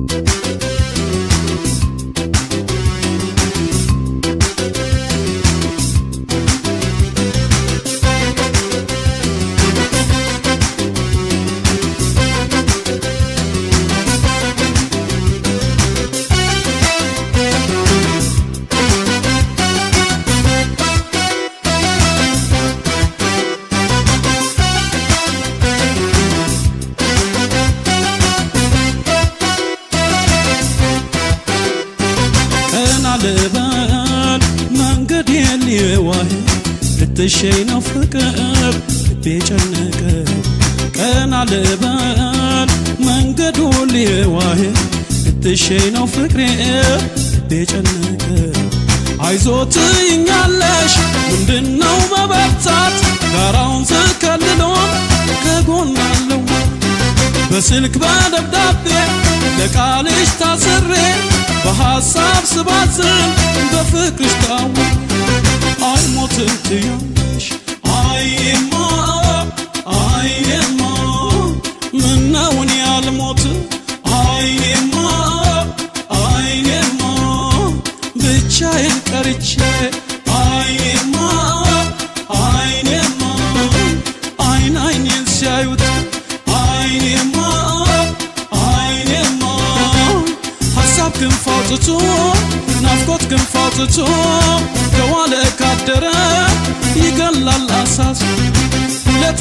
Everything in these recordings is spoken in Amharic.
لبال منقد يلي واهي التشينا فكر بيجنك كان على بال منقد ولي واهي التشينا فكر بيجنك عايزوت ينعلش من دنو مبتات غراون زكللون كقولنا له بسلك بدبدبي لقالش تاسري بحساب سبازن بفكرش تاو اي موت انتياش اي ما مناوني على الموت اي ما بتشاين كاريتشي اي ما عين ينسيايوت اي ما حسابكم فاوتتو نافقتكم فاوتتو كوالك عدرا يقل الأساس ولت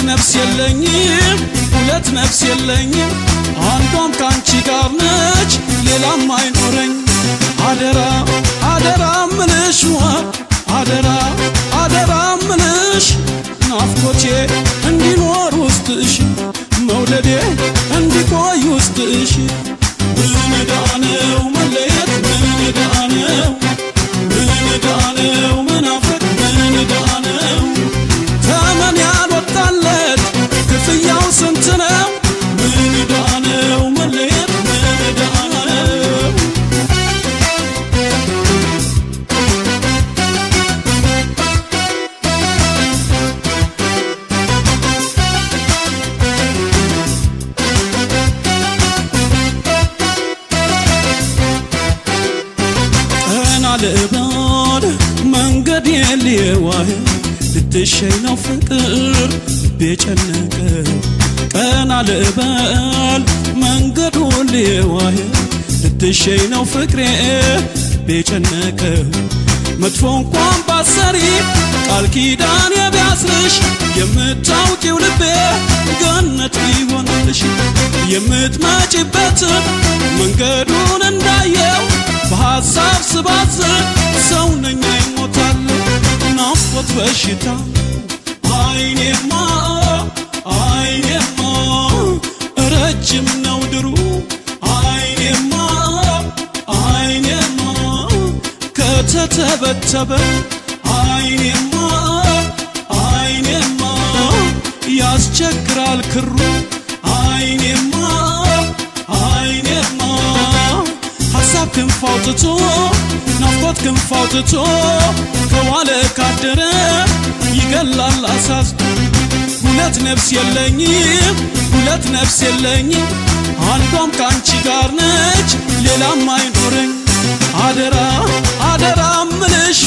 نفس يلني عندهم كانشي قارنج ليلا ما ينورن عدرا منش عدرا منش نافقتي اندي نور وستش مولدي اندي كوي وستش بندانو مليت بندانو منافق بندانو تمن يالوطالت كفياو سنتنو بندانو مليت بندانو لبال منقد يلي واهي لتشينا فكر بيجنك كان على بال منقد ولي واهي لتشينا فكر بيجنك مدفون قوم بصري قال كيدان يبياسرش يمتاوكي ولبي قنت بيونلش يمتماجبت منقدون اندايو بحساب سبازن سونن يموتال نافقت بشتا عيني ما رجم نودرو عيني ما كتتبتب عيني ما ياسجكر الكرو عيني ما حسابكم فاوتتو نافقتكم فاوتتو كوالك عدرا يقل الأساس ولت نفس يلني عندهم كانشي قارنج ليلا ما ينورن عدرا منش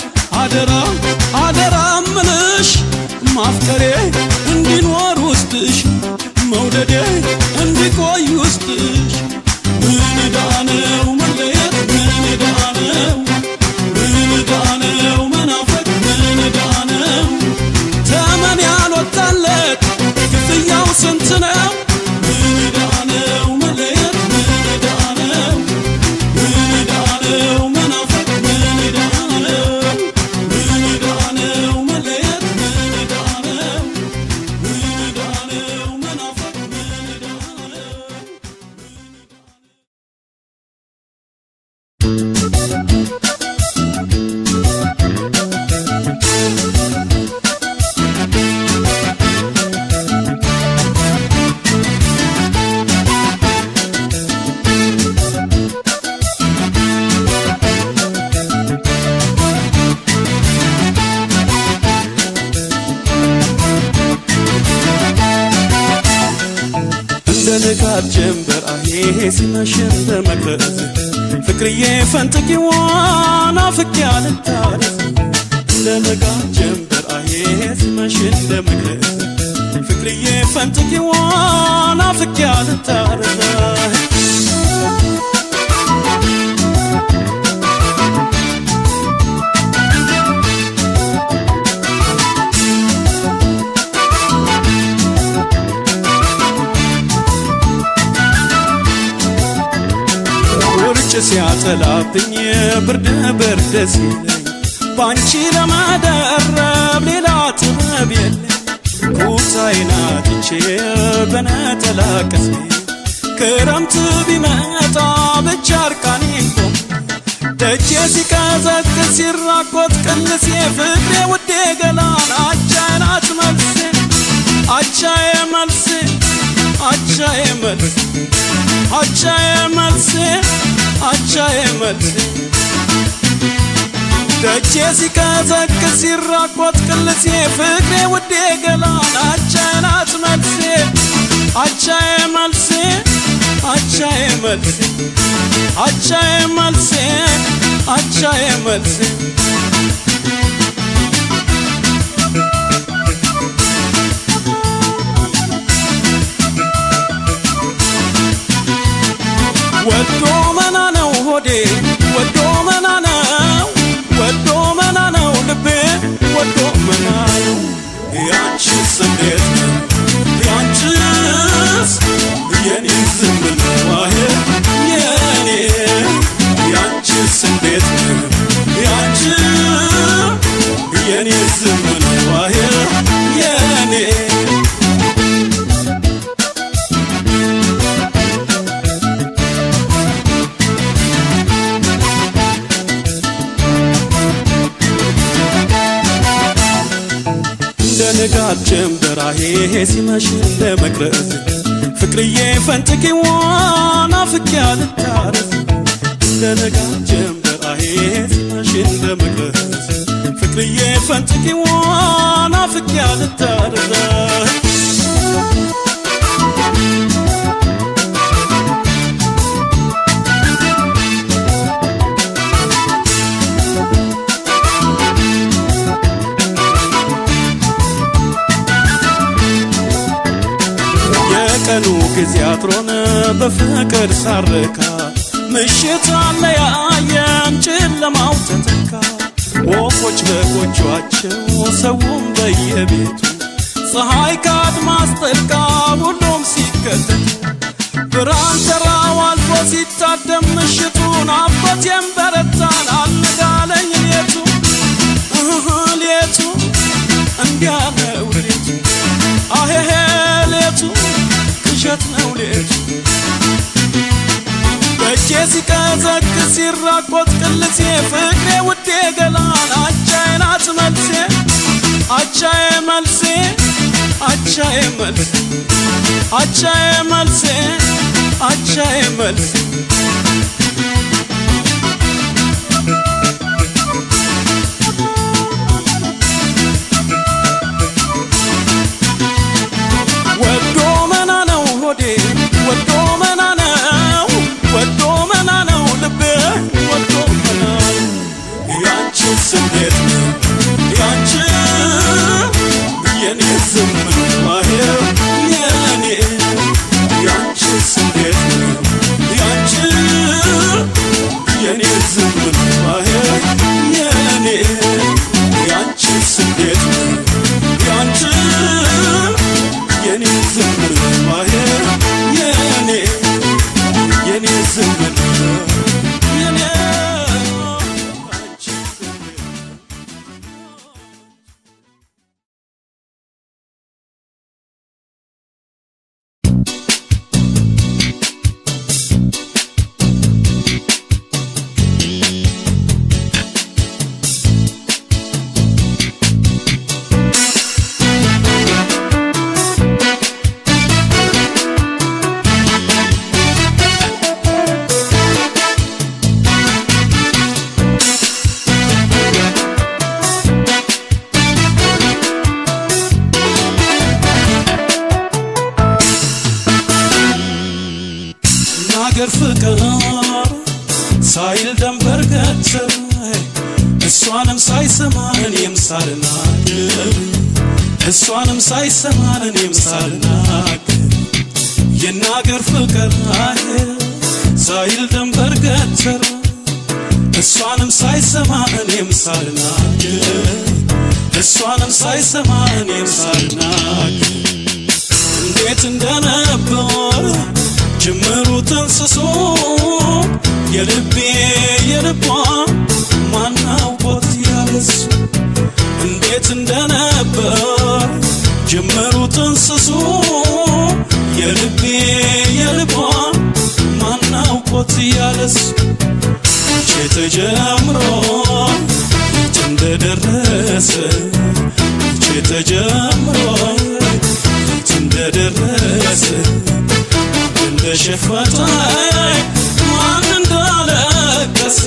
عدرا منش مافكري اندي نور وستش مولدي اندي كوي وستش بندانو مليت بندانو منافق بندانو تمن يالوطالت كفياو سنتنو بندانو مليت بندانو منافق بندانو مليت بندانو منافق بندانو ሲመሽ እንደመቅረዝ ፍቅርዬ ፈንጥቂዋን አፍቄያል ታረስ ለነጋ ጀንበር አዬ ሲመሽ እንደመቅረዝ ፍቅርዬ ፈንጥቂዋን አፍቄያል ታረስ ሲያጠላብኝ ብርድ ብርድ ሲለኝ ባንቺ ለማደረብ ሌላ ጥበብ የለኝ ኩታዬን አጥቼ በነጠላ ቀሴ ክረምት ቢመጣ ብቻ እርቃኔን ቆሜ ደጄ ሲቀዘቅዝ ሲራቆት ቅልሴ ፍቅሬ ውዴ ገላን አቻዬ ናት መልሴ አቻዬ መልሴ አቻዬ መልሴ አቻዬ መልሴ አቻዬ መልሴ ደጄ ሲቀዘቅዝ ሲራቆት ቅልሴ ፍቅሬ ውዴ ገላን አቻዬ ናት መልሴ አቻዬ መልሴ አቻዬ መልሴ አቻዬ መልሴ አቻዬ መልሴ ወዶ መና ነው ሆዴ ወዶ መና ነው ልቤ ወዶ መና ነው ያንቺስ እንዴት ነው ያንቺስ የኔ ዝም ብሎ የኔ ያንቺስ እንዴት ነው ያንቺ የኔ ዝም ብሎ የኔ ንጋት ጀንበር አዬ ሲመሽ እንደመቅረዝ ፍቅርዬ ፈንጥቂዋን አፍቄያል ታረስ ንጋት ጀንበር አዬ ሲመሽ እንደመቅረዝ ፍቅርዬ ፈንጥቂዋን አፍቄያል ታረስ ቀኑ ጊዜ አጥሮን በፍቅር ሳረካ ምሽት አለያየን ጨለማው ተተካ ወፎች በጎጆአቸው ሰውም በየቤቱ ፀሐይ ከአድማስ ጠልቃ ሁሉም ሲከተት ብርሃን ተራው አልፎ ሲታደም ምሽቱን አባቴም በረታን አልነጋለኝ ሌቱ እንዲያለው ሌቱ አሄሄ ሌቱ ቅዠት ነው ሌቱ ደጄ ሲቀዘቅዝ ሲራቆት ቅልሴ ፍቅሬ ውዴ ገላን አቻዬ ናት መልሴ አቻዬ መልሴ አቻዬ መልሴ አቻዬ መልሴ አቻዬ መልሴ ፍቅር ሳይል ደንበር ገተረ እሷንም ሳይሰማን እኔም ሳልናገር እሷንም ሳይሰማን እኔም ሳልናገር የናገር ፍቅር ሳይል ደንበር ገተረ እሷንም ሳይሰማን እኔም ሳልናገር እሷንም ሳይሰማን እኔም ሳልናገር እንዴት እንደነበር ጅምሩ ተንስሶ የልቤ የልቧ ማናውቆት ያለሱ እንዴት እንደነበር ጅምሩ ተንስሶ የልቤ የልቧ ማናውቆት ያለሱ ተጀምሮ እንደደረሰ ተጀምሮ እንደደረሰ እንደሸፈታይ ማን እንዳለቀሰ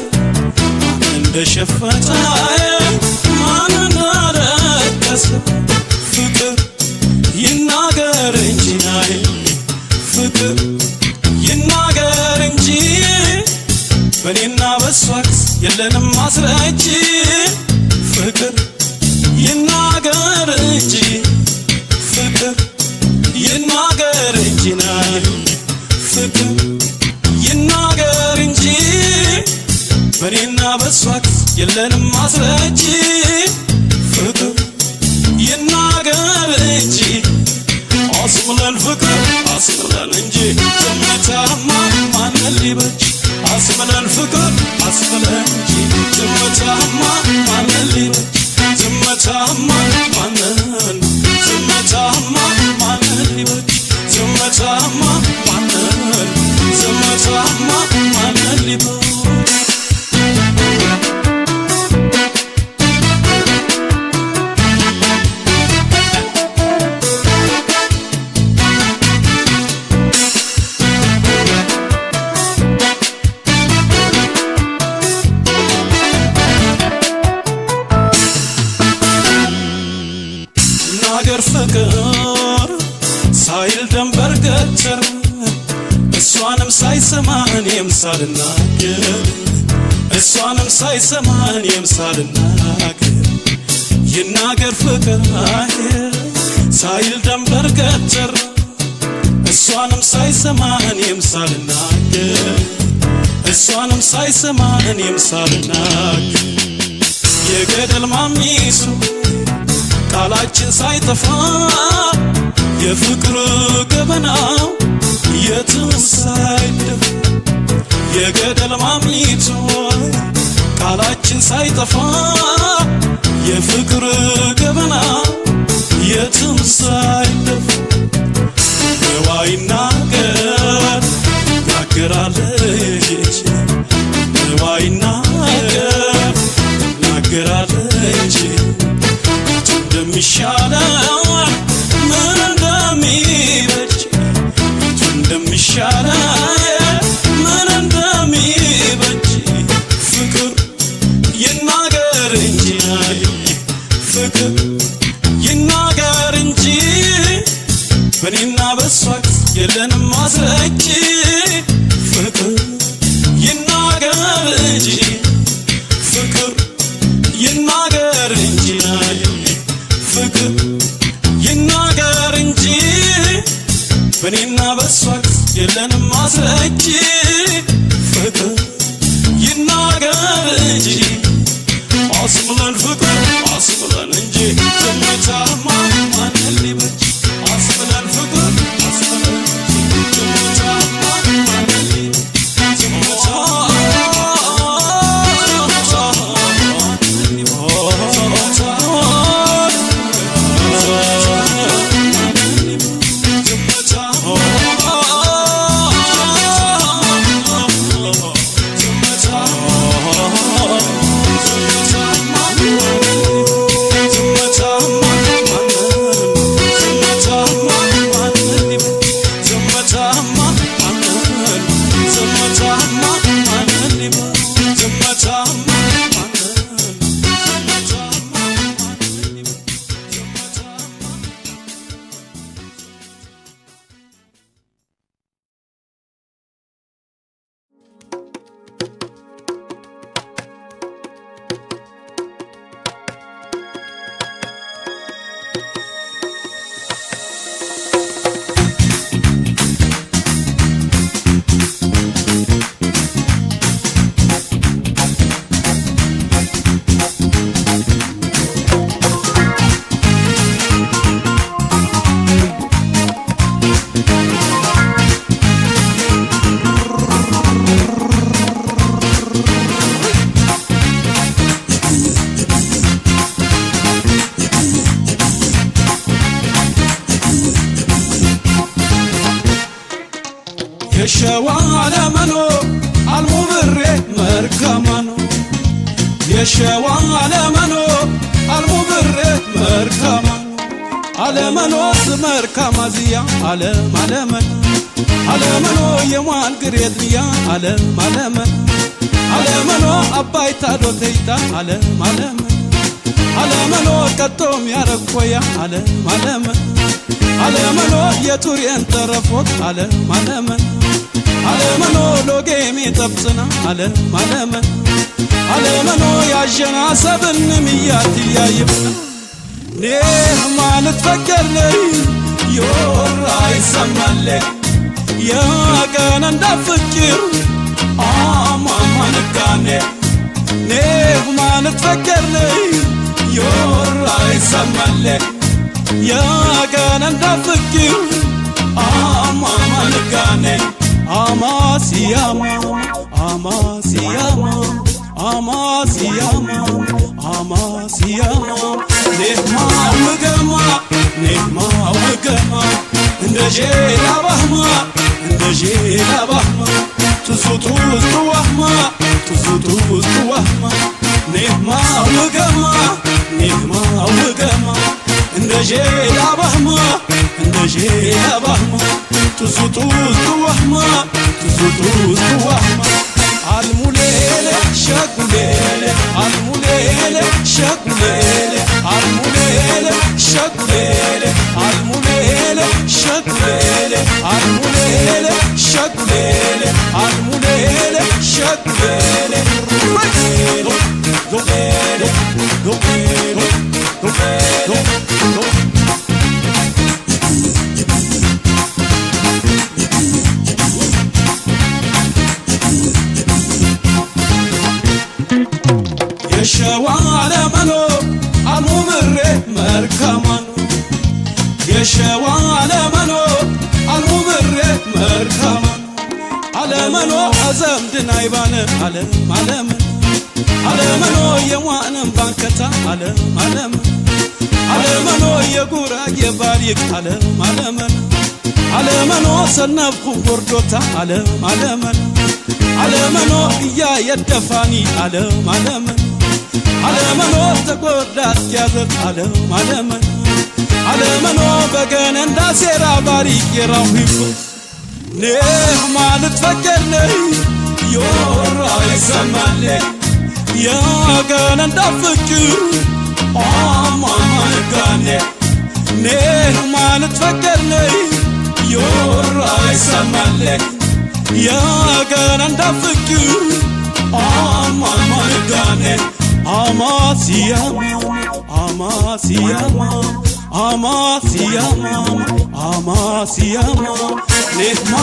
እንደሸፈታይ ማን እንዳለቀሰ ፍቅር ይናገር እንጂ ናይ ፍቅር ይናገር እንጂ በኔና በሷክስ የለንም ማስረጃ ፍቅር ይናገር እንጂ ፍቅር ይናገር እንጂ ናይ ፍቅር ይናገር እንጂ በኔና በሷክስ የለንም ማስረጃ ፍቅር ይናገር እንጂ አስብለን ፍቅር አስብለን እንጂ ዝምታማ ማን ሊበጅ አስብለን ፍቅር አስብለን እንጂ ዝምታማ ማን ሊበጅ ዝምታማ ማን ዝምታማ ማን ሊበጅ ዝምታማ ማን ዝምታማ ማን ሊበጅ ፍቅር ሳይል ደንበር ገተረ እሷንም ሳይሰማን እኔም ሳልናገር እሷንም ሳይሰማን እኔም ሳልናገር ይናገር ፍቅር ሳይል ደንበር ገተረ እሷንም ሳይሰማን እኔም ሳልናገር እሷንም ሳይሰማን እኔም ሳልናገር የገደል ማሚሱ ቃላችን ሳይጠፋ የፍቅር ገበናው የትም ሳይደፍ የገደል ማሚቱ ቃላችን ሳይጠፋ የፍቅር ገበናው የትም ሳይደፍ ነዋይናገር ናገራለች ነዋይናገር ናገራለች እንደሚሻለው ምን እንደሚበጅ እንደሚሻለው ምን እንደሚበጅ ፍቅር ይናገር እንጂ ፍቅር ይናገር እንጂ በኔና በሷክስ የለንም ማስረጃ ፍቅር ይናገር እንጂ ፍቅር ይናገር እንጂ ፍቅር ይናገር እንጂ በኔና በሷክስ የለንም ማስረጃ ፍቅር ይናገር እንጂ አስብለን ፍቅር አስብለን እንጂ ዝምታማ ማን ሊበጅ አስብለን ፍቅር አስብለን እንጂ ዝምታማ ማን ሊበጅ يشوا على منو المبرة مركمانو يشوا على منو المبرة مركمانو على منو مركمازيا على منو يوان قريدنيا على منو أباي تادو تيتا على منو كتوم يا ركويا على منو يتوري انت رفوت على منو لو جيمي تبصنا على منو يا جنا سبن مياتي يا يبنا ليه ما نتفكر لي يورا يسمالك يا كان ندفكر ما نكاني ليه ما نتفكر لي يورا يسمالك يا كان ندفكر ما نكاني أما سياما نهما وقما ندجيلا بهما تزوتوز توهما نهما وقما ندجيلا بهما تزوتوز توهما الموليلة شاكوليلة الموليلة شاكوليلة الموليلة شاكوليلة الموليلة شاكوليلة الموليلة شاكوليلة الموليلة شاكوليلة يشوا على منو المبرة مركمانو يشوا على منو المبرة مركمانو على منو عزم دنايبان على منو يوان بانكتا على منو يقورا يباريك على منو سنبخو بردوتا على منو يا يدفاني على منو تقودات يازت على منو بغن اندا سيرا باريك يراويكو نيه ما نتفكر لي يورا يسمالك يا غن اندا فكر ما نكاني نيه ما نتفكر لي يورا يسمالك يا غن اندا فكر ما نكاني أما سياما نهما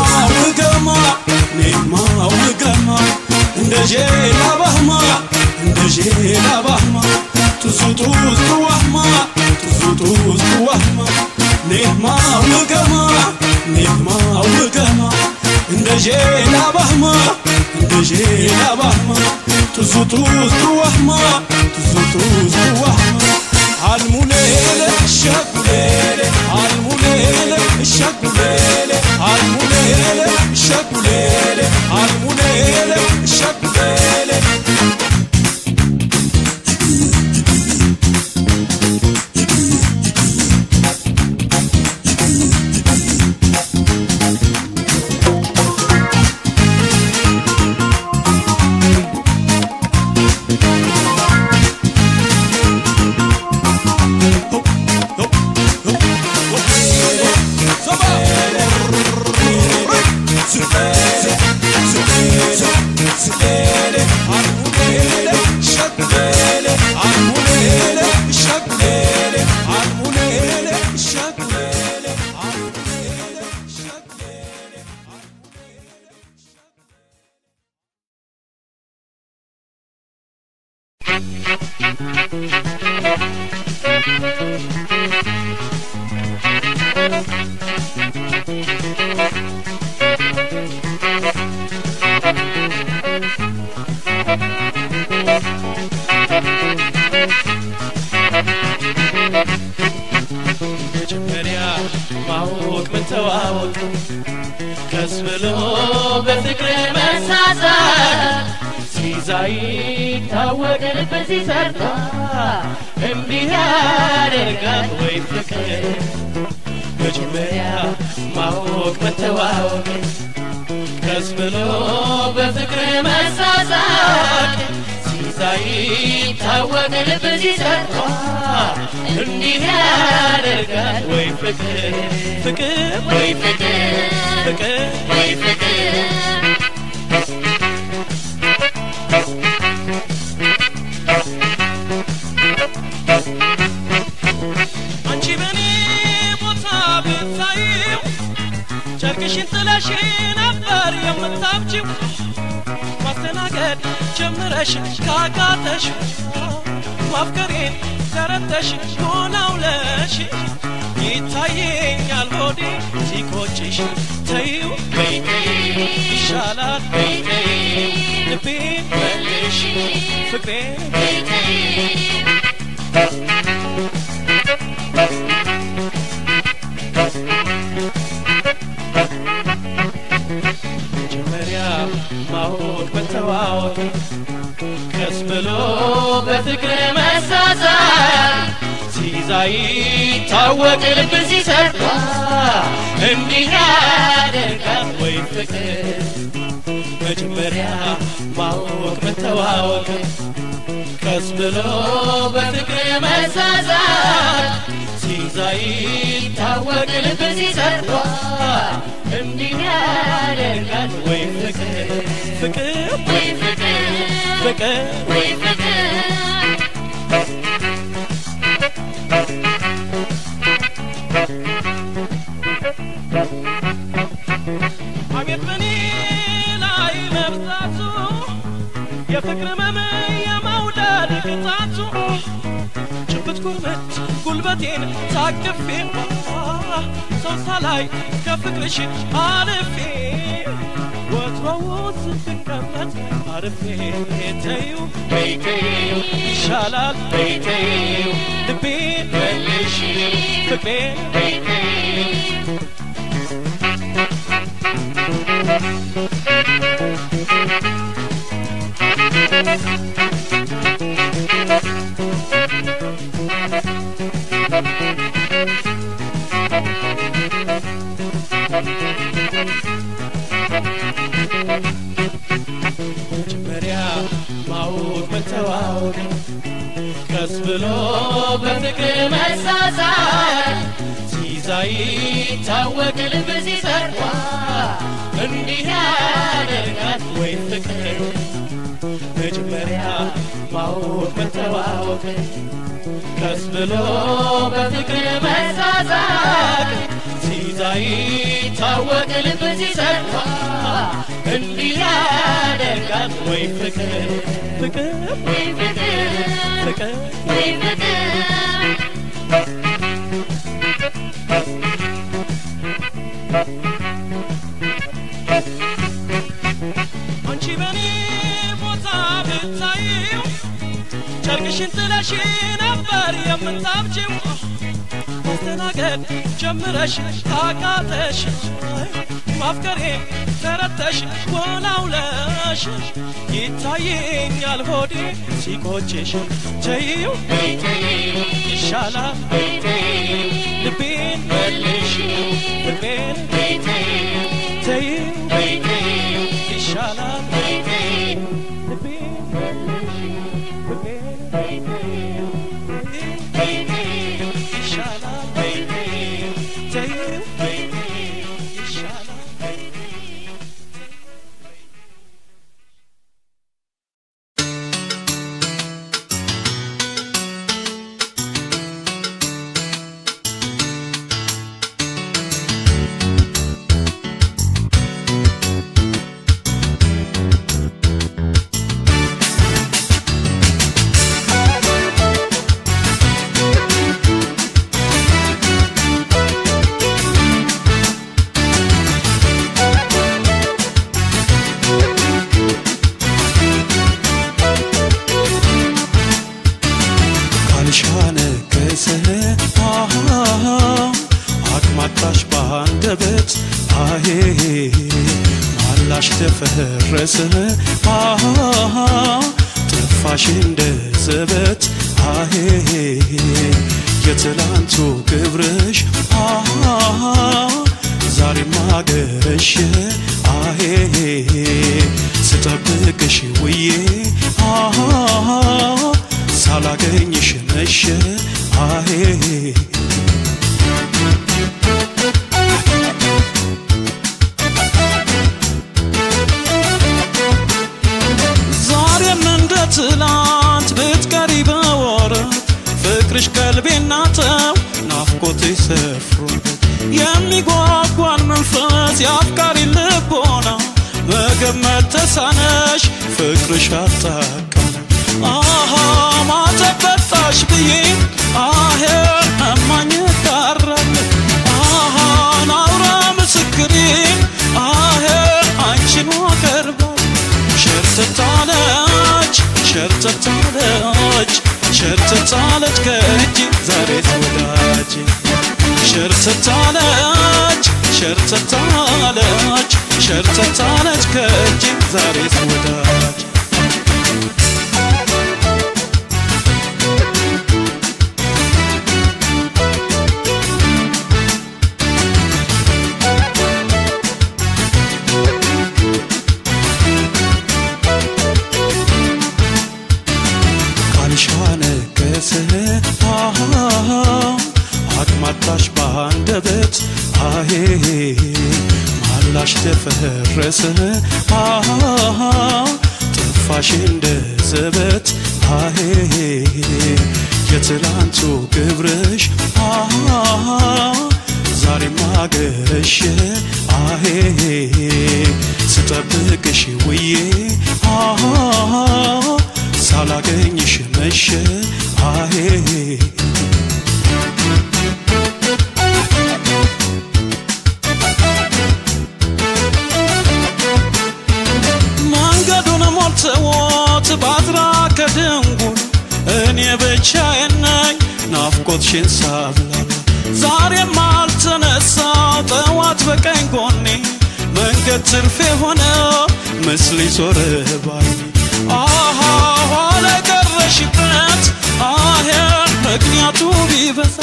وقما ندجيلا بهما تزوتوز توهما نهما وقما ندجيلا بهما تزوتوز توهما الموليلة شاكوليلة الموليلة شاكوليلة الموليلة شاكوليلة الموليلة شاكوليلة مجمريا معوق من تواوق كسب كسبلو بفكر مساسات سيزاي تاوق البزي سرطا انبيار القاد ويفكر مجمريا معوك متواوك كسبلو بفكر مساسات سيزاي تاوق البزي سرطا انبيار القاد ويفكر فكر ويفكر فكر ويفكر شركشين تلاشين أبار يوم التابجيو مستناقد جمرش كاكاتش مفكرين ترتش وناولش يتايين يالهودي سيكوتش تايو بيتي شالات بيتي نبين بلش فكرين بيتي معوك بالتواوك كسبلو بفكر مساسات سيزاي تاوك البزي سرطا انديه عدرقات ويفكر مجمريا معوك بالتواوك كسبلو بفكر مساسات سيزاي تاوك البزي سرطا انديه عدرقات ويفكر فكر ويفكر فكر ويفكر عميت مني لاي مبزاتو يا فكر مامي يا مولاد قطعتو شفت كرمت قلبتين تاقفين صوصالاي كفكرش عارفين وتروت فكرت عارفين بيتيو بيتيو شالات بيتيو دبين بلش فكرين بيتيو جمريا معوك متواوك كسبلو بفكر مساسات سيزاي تاوك البزي سرطا انديه عدرقات ويفكر مجمريا معوك متواوك كسبلو بفكر مساسات سيزاي تاوك البزي سرطا انديه عدرقات ويفكر فكر ويفكر فكر ويفكر انشي بني بوتا بتايو شركشين تلاشين أبار يوم تابجيو مستناقد جمرش تاقاتش مفكرين ترتش وناولش يتايين يالهودي سيكوتش تايو بيتيو شالا بيتيو دبين بلش فكرين بيتيو تايو بيتيو شالا بيتيو دبين بلش فكرين بيتيو بيتيو شالا بيتيو تايو بيتيو شالا ተፈረሰ ጠፋሽ እንደ ዘበት የትላንቱ ክብርሽ ዛሬ ማገረሽ ስጠብቅሽ ውዬ ሳላገኝሽ መሸ ዛሬም እንደ ትላንት ብትቀሪ በወረት ፍቅርሽ ቀልቤን ናተው ናፍቆትሽ ሰፍሮበት የሚጓጓን መንፈስ ያፍቃሪ ልቦና መገመት ተሳነሽ ፍቅርሽ አጣቀም ማተበጣሽ ብዬ እማኝ ጋራለ ናውራ ምስክሬ አንቺን ወቀርባል ሸርተታለች ከእጅ ዛሬስ ወዳጅ ሸርተታለች ከእጅ ዛሬስ ወዳጅ ካልሻነከሰ አቅማጣሽ ባንደበት ማላሽ ተፈረሰ ጠፋሽ እንደ ዘበት የትላንቱ ክብርሽ ዛሬ ማገረሽ ስጠብቅሽ ውዬ ሳላገኝሽ መሸ መንገዱን ሞልተውት ባድራ ከድንጉን እኔ ብቻዬን ነኝ ናፍቆትሽን ሳብላላ ዛሬም አልተነሳው ጠዋት በቀኝ ጎኔ መንገድ ትርፌ ሆነ ምስል ዞረ ባይ ኋላ ቀረሽበት ምክንያቱ ቢበዛ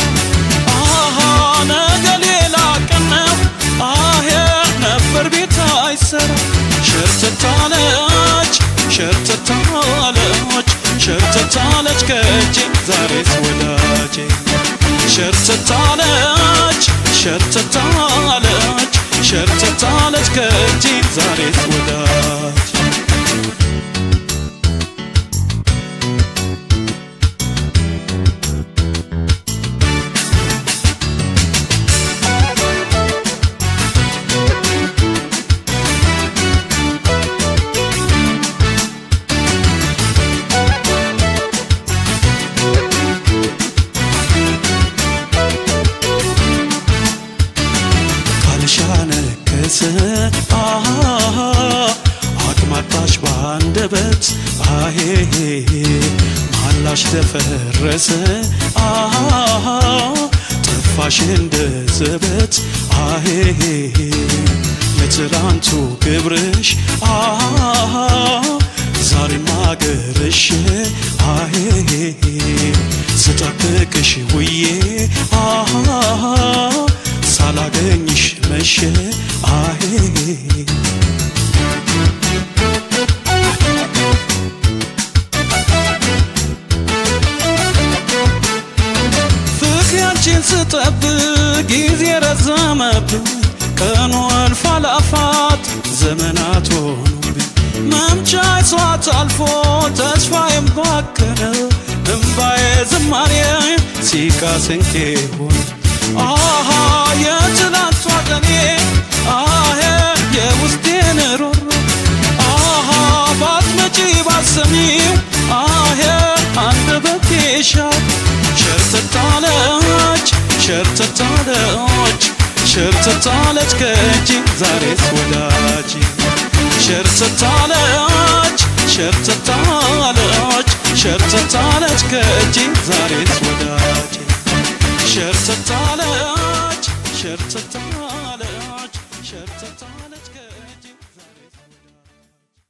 ነገ ሌላ ቀን ነው ነበር ቤት አይሰራ ሸርተታለች ከእጄ ዛሬስ ወዳጄ ሸርተታለች ከእጄ ዛሬስ ወዳጅ ካልሻነከሰ አቅማጣሽ ባንደበት ማላሽ ተፈረሰ ጠፋሽ እንደ ዘበት የትላንቱ ክብርሽ ዛሬ ማገረሽ ስጠብቅሽ ውዬ ሳላገኝሽ መሸ ፍቅሬን ስጠብቅ ጊዜ ረዘመብኝ ቀኑ አልፋላፋት ዘመናት ሆኑብኝ መምጫዬ ሰዓት አልፎ ተስፋዬም ባከነ እምባዬ ዝማሬ ሲቃ ስንቄ ሆነ የትላንቷ ቀኔ የውስጤን ሮሮ ባትመጪ ባትሰሚው አንደበቴ ሻል ሸርተታለች ከእጄ ዛሬስ ወዳጄ ሸርተታለች ከእጄ ዛሬስ ወዳጄ ሸርተታለች ከእጄ ዛሬስ ወዳጄ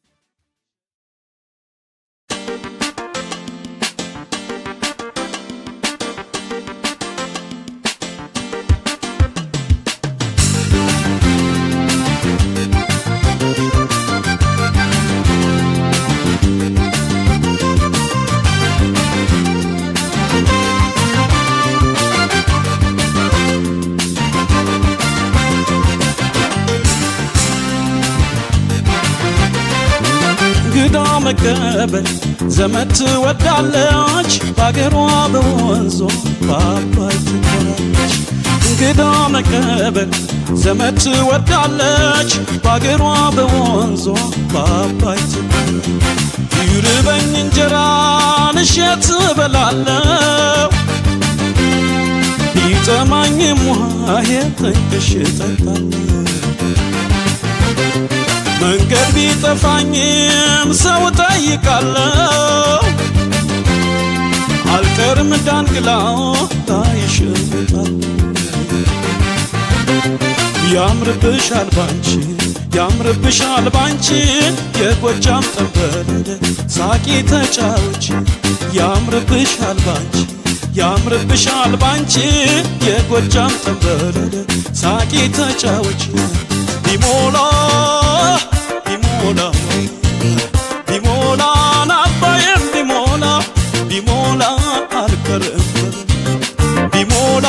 እንግዳ መቀበል ዘመድ ትወዳለች ባገሯ በወንዞ ባባይ ትኮራለች እንግዳ መቀበል ዘመድ ትወዳለች ባገሯ በወንዞ ባባይ ትኮራለች ይርበኝ እንጀራ ንሸት በላለው ይጠማኝ ሙሃዬ ተንከሽ ተጣለው መንገድ ቢጠፋኝም ሰው ጠይቃለሁ አልቀርም ዳንግላው ታይሽታል ያምርብሻል ባንቺ የጎጃም ጠንበለለ ሳቂ ተጫውች ያምርብሻል ባንቺ የጎጃም ጠንበለለ ሳቂ ተጫውች ቢሞላ ናባየም ቢሞላ አልቀርም ቢሞላ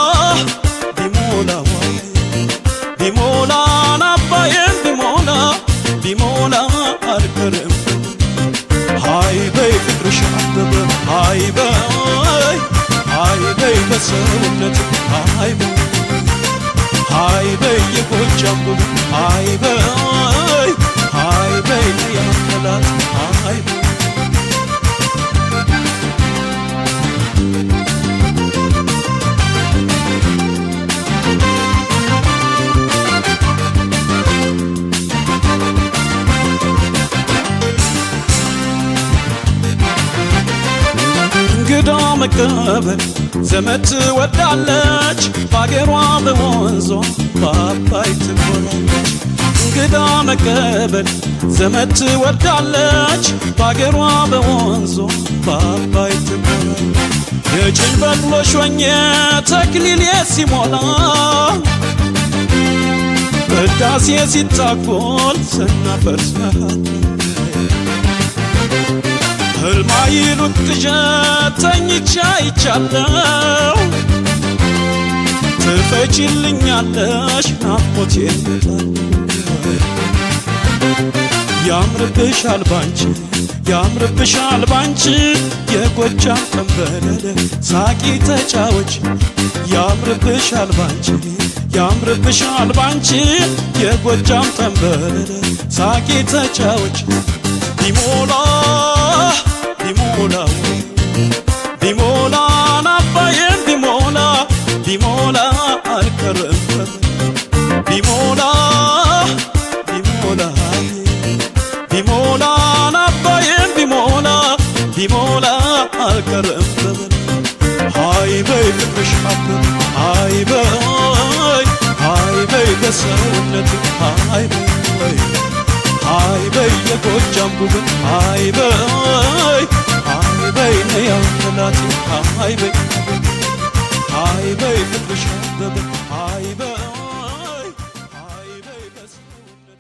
ናባየም ቢሞላ አልቀርም ሃይ በይ ፍቅርሽ አበበ ሃይ በይ በሰውነት ሃይ በይ የጎጃም ጉድ ሃይ በይ ያመላት ሃይ እንግዳ መቀበል ዘመድ ትወዳለች ባገሯ በወንዞ ባባይ ትኮራለች እንግዳ መቀበል ዘመድ ትወዳለች ባገሯ በወንዞ ባባይ ትኮራለች የጭን በቅሎሽ ሆኜ ተክሊሌ ሲሞላ ቅዳሴ ሲታጎል ስናፈርስ ህልማይሉት ቅዠት ተኝቼ አይቻለሁ ትፈቺልኛለሽ ናፍቆቴን ያምርብሻል ባንቺ የጎጃም ጠንበለለ ሳቂ ተጫወች ያምርብሻል ባንቺ የጎጃም ጠንበለለ ሳቂ ተጫወች ቢሞላ ናባየም ቢሞላ አልቀርም ቢሞላ ናባየም ቢሞላ አልቀርም ሃይ በይ ፍቅርሽ አበበ ሃይ በይ በሰውነት ሃይ በይ የጎጃም ጉድ ሃይ በይ ያመላት ሃይ በይ ፍቅርሽ አበበ ሃይ በይ በሰውነት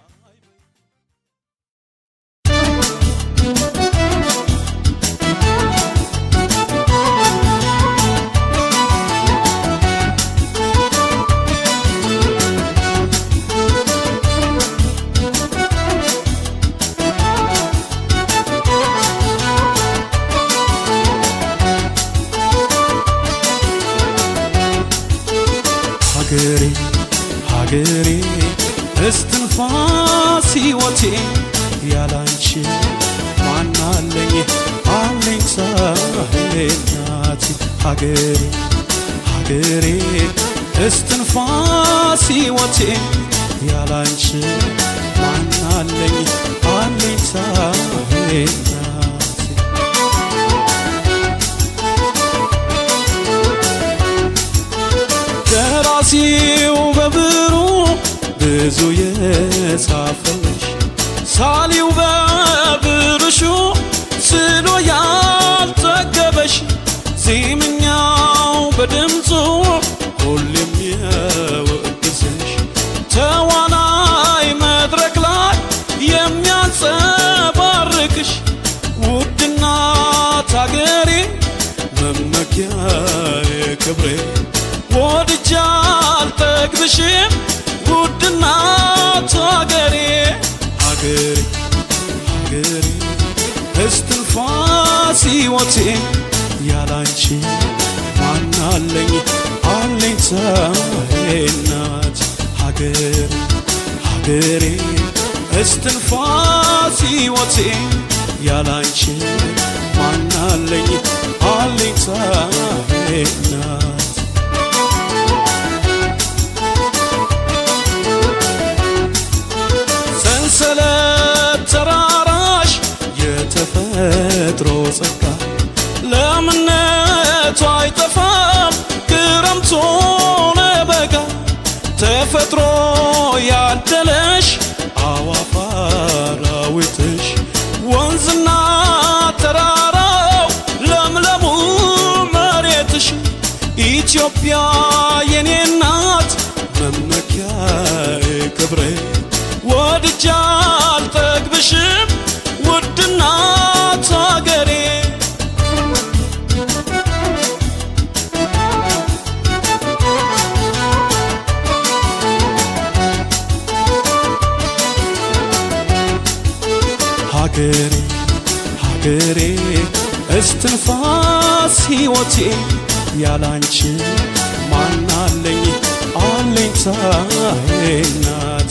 ሀገሬ እስትንፋስ ሕይወቴ ያላንቺ ማናለኝ አለኝታዬ ናት ሀገሬ እስትንፋስ ሕይወቴ ያላንቺ ማናለኝ አለኝታዬ ናት ደራሲው በብሩ ብዙ የጻፈልሽ ሳሊው በብርሹ ስሎ ያልጠገበሽ ዜመኛው በድምፁ ሁሌም የወደሰሽ ተዋናይ መድረክ ላይ የሚያንጸባርቅሽ ውድና ታገሬ መመኪያዬ ክብሬ ወድጃል ጠግብሽም ውድና ታገሬ ሀገሬ ሀገሬ እስትንፋስ ሕይወቴ ያላንቺ ማናለኝ አለኝታዬ ናት ሀገሬ ሀገሬ እስትንፋስ ሕይወቴ ያላንቺ ማናለኝ አለኝታዬ ናት ሰንሰለት ተራራሽ የተፈጥሮ ጸጋ ለምነቱ አይጠፋም ክረምት ሆነ በጋ ተፈጥሮ ያደለሽ አዋፍ አራዊትሽ ወንዝና ተራራው ለምለሙ መሬትሽ ኢትዮጵያ የኔ ናት መመኪያዬ ክብሬ ወድጄ አልጠግብሽም ውድ እናት ሀገሬ ሀገሬ ሀገሬ እስትንፋስ ሕይወቴ ያላንቺ ማናለኝ አለኝታዬ ናት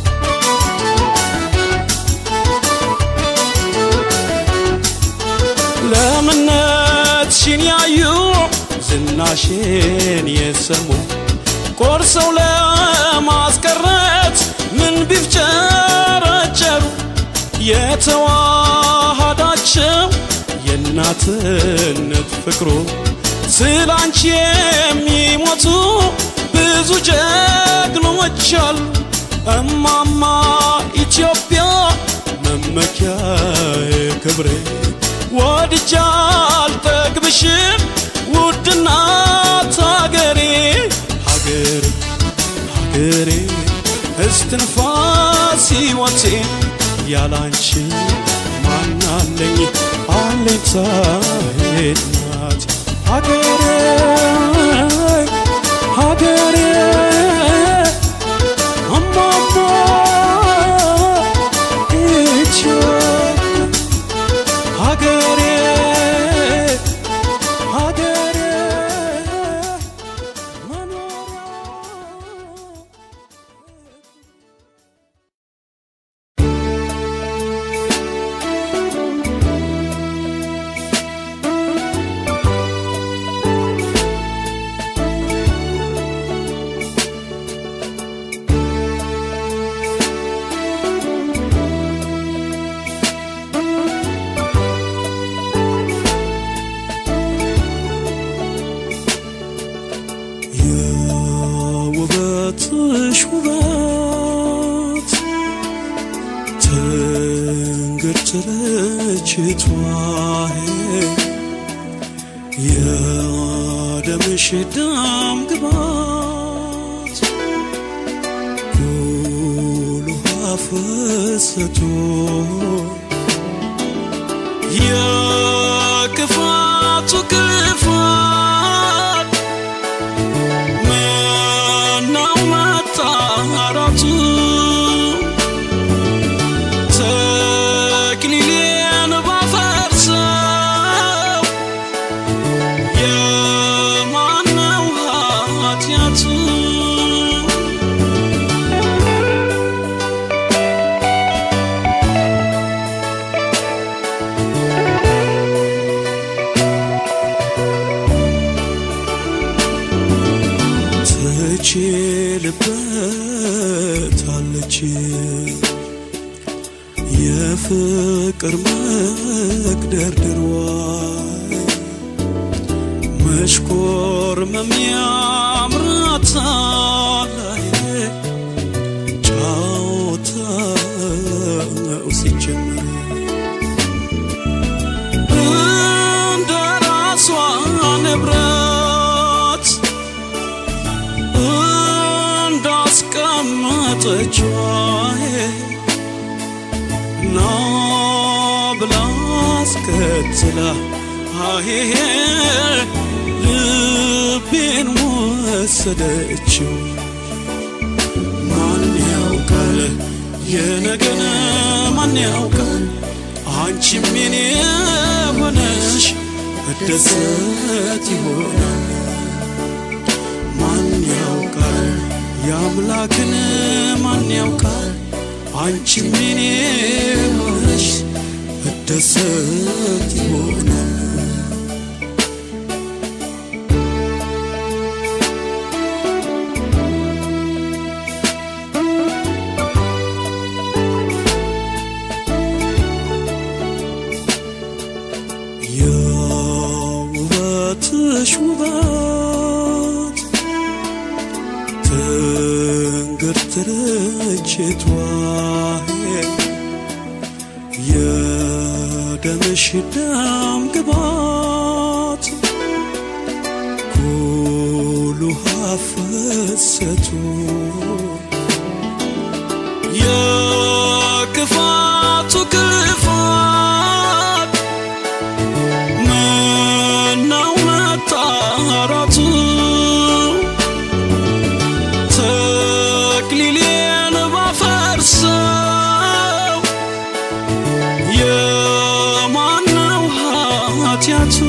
ለምነትሽን ያዩ ዝናሽን የሰሙ ቆርሰው ለማስቀረት ምን ቢፍጨረጨሩ የተዋሃዳቸው የእናትነት ፍቅሩ ስላንቺ የሚሞቱ ብዙ ጀግኖች አሉ እማማ ኢትዮጵያ መመኪያዬ ክብሬ ወድጄ አልጠግብሽም ውድ እናት ሀገሬ ሀገሬ ሀገሬ እስትንፋስ ሕይወቴ ያላንቺ ማናለኝ አለኝታዬ ናት ሀገሬ ሀገሬ እማማ ኢትዮጵያ ሀገሬ ሀገሬ የውበትሽ ውበት ትንግርትረችቷ የደምሽ ደም ግባት ኩሉ አፍስቶ የክፋቱ ክፋት ምነው መጣራቱ ተክሊሌን ባፈርሰው የማነው ኃጢአቱ ትችልበታለች የፍቅር መቅደርደሯ መሽኮርመም ያምራታል ጫወታው ሲጀመር እንደ ራሷ ንብረት እንዳስቀመጠችዋ ና ብላ አስከትላ አሄ ልቤን ወሰደችው ማን ያውቃል የነገን ማን ያውቃል አንቺም የኔ ሆነሽ እደሰት ይሆናል ማን ያውቃል ያምላክን ማን ያውቃል አንቺም የኔ ሆነሽ እደሰት ይሆናል شوبات تنقر ترجت واهي يا دمش دام قبات كلها فستو يا كفات وكفات تكليلين بفرسو يا مانا وهاتياتو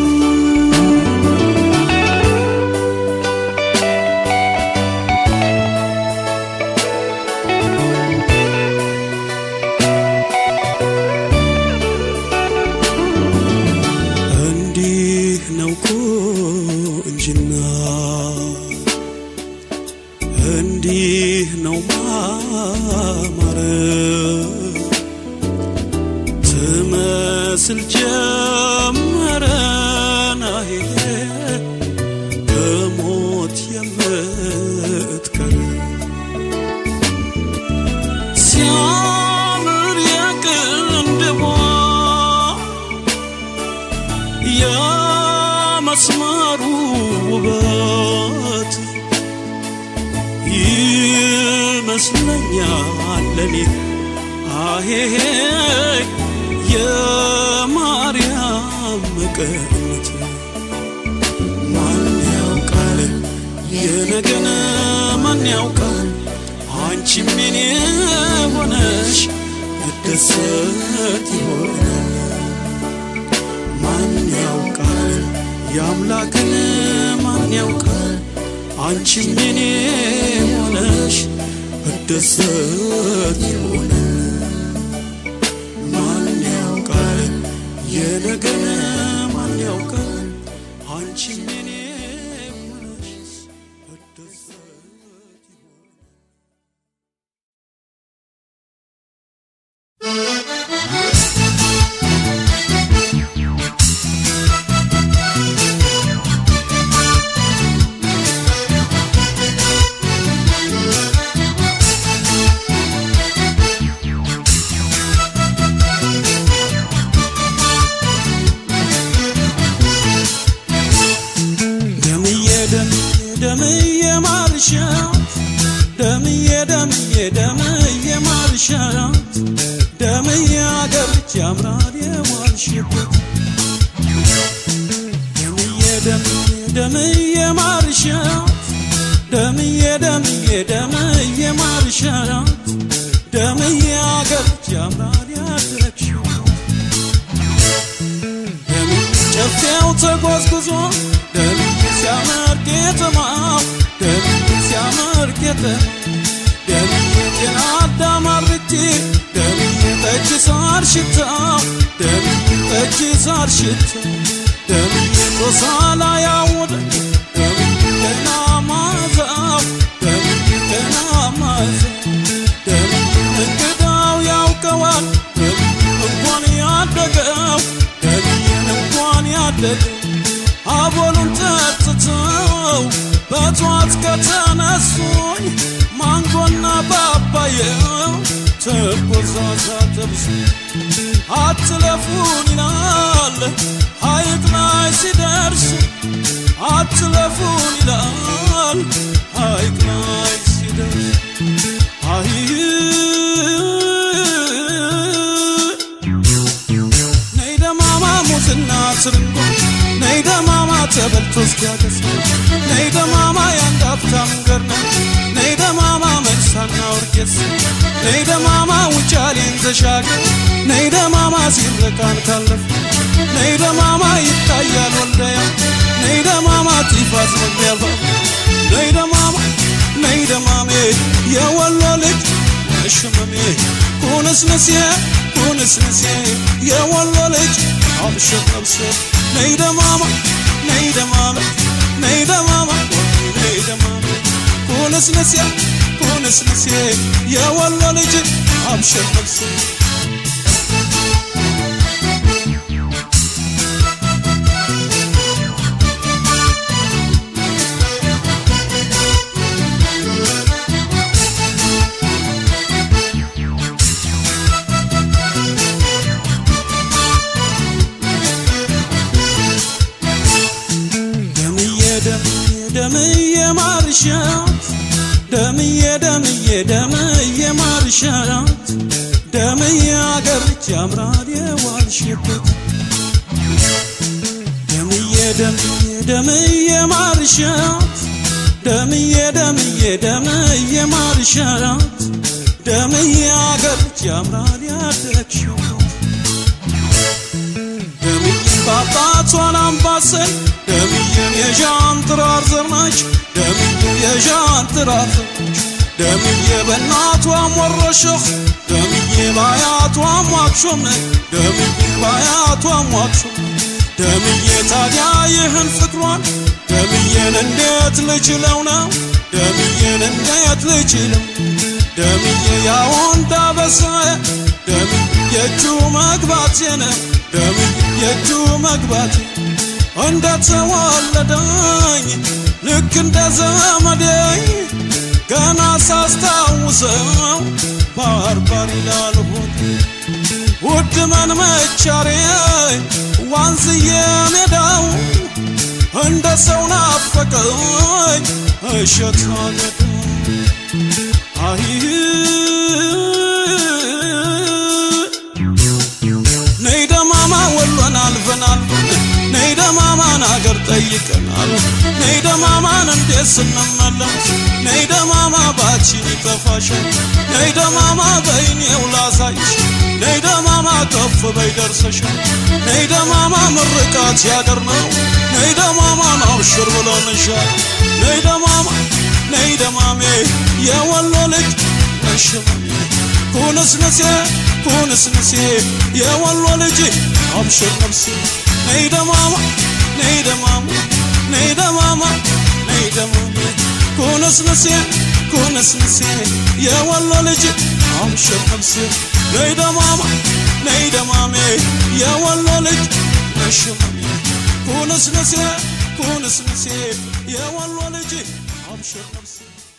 እንዲህ ነው ማማረ ትመስል ጀመረ ናሄ በሞት የምትቀር ሲያምር የቅንድቧ የመስመሩ ውበት ይመስለኛል ለኔ አሄሄ የማርያም ቀነት ማን ያውቃል የነገን ማን ያውቃል አንቺም የኔ ሆነሽ እደሰት ይሆናል ማን ያውቃል ያምላክን ማን ያውቃል አንቺም የኔ ሆነሽ እደሰት ይሆናል ማን ያውቃል የነገን ማን ያውቃል አንቺም የኔ ሆነሽ እደሰት دمي مارشات دمي عقبت يا مراد يا والشبت دمي مارشات دمي مارشات دمي عقبت يا مراد يا تركشو دمي شفتي وتقوزقزو دمي سيامر كيتما دمي سيامر كيتما دمي تنادى مرتي دمي تجي صار شتا دمي تجي صار شتا دمي وصالا يعود دمي كنا مازاو دمي كنا مازاو دمي انقداو يوكوان دمي انقوان يادقاو دمي انقوان يادقاو አቦሉን ተጥተው በጧት ከተነሱኝ ማንጎና ባባየው ተቆዛዛተብስ አትለፉን ይላል ሐይቅ ላይ ሲደርስ አትለፉን ይላል ሐይቅ ላይ ሲደርስ አይ ነይደማማ ሙትና ትርንጎ ነይደማማ ተበልቶስ ያገስ ነይደማማ ያንዳፍታ መንገርና ነይደማማ መርሳና ወርጌስ ነይደማማ ውጫሌን ተሻገር ነይደማማ ሲርቃን ካለፍ ነይ ደማማ ይታያል ወልደያ ነይ ደማማ ትፋዝ መግቢያባ ነይ ደማሜ የወሎ ልጅ እሽመሜ ኩንስንሴ የወሎ ልጅ አብሽር ነብሴ ነይ ደማማ ኩንስንሴ የወሎ ልጅ አብሽር ነብሴ ደምዬ ማርሻት ደምዬ አገር ጃምራር የዋልሽበት ደምዬ ማርሻት ደምዬ አገር ጃምራር ያደግሽበት ደምዬ ባባቷን አምባሰል ደምዬ የዣንጥራር ዘርናች ደምዬ የዣንጥራር ዘርናች ደምዬ በእናቷ ወረሸኽ ደምዬ ባያቷ ሟክሾም ደምዬ ታዲያ ይህን ፍቅሯን ደምዬን እንዴት ልችለው ነው ደምዬ ያወንዳ በሳየ ደምዬ የእጁ መግባቴ ነው የእጁ መግባቴ እንደተወለደኝ ልክ እንደ ዘመዴኝ ገና ሳስታውሰው ባርባር ይላል ውድ መንመቻሬ ዋንዝዬ ሜዳው እንደ ሰው ናፈቀኝ እሸት አገዳው ነይ ደማማ ወሎን አልፈናል ነይ ደማማን አገር ጠይቀናል ነይ ደማማን እንዴት ስንመለስ ነይ ደማማ ባቺን ይጠፋሻል ነይ ደማማ በይኔው ላሳይሽ ነይ ደማማ ከፍ በይ ደርሰሻል ነይ ደማማ ምርቃት ያገር ነው ነይ ደማማን አብሽር ብለንሻል ነይ ደማሜ የወሎ ልጅ እሽመሜ ኩንስንሴ የወሎ ልጅ አብሽር ነብሴ ነይ ደማማ ኩንስንሴ የወሎ ልጅ አብሽር ነብሴ ነይ ደማሜ የወሎ ልጅ እሽመሜ ኩንስንሴ የወሎ ልጅ አብሽር ነብሴ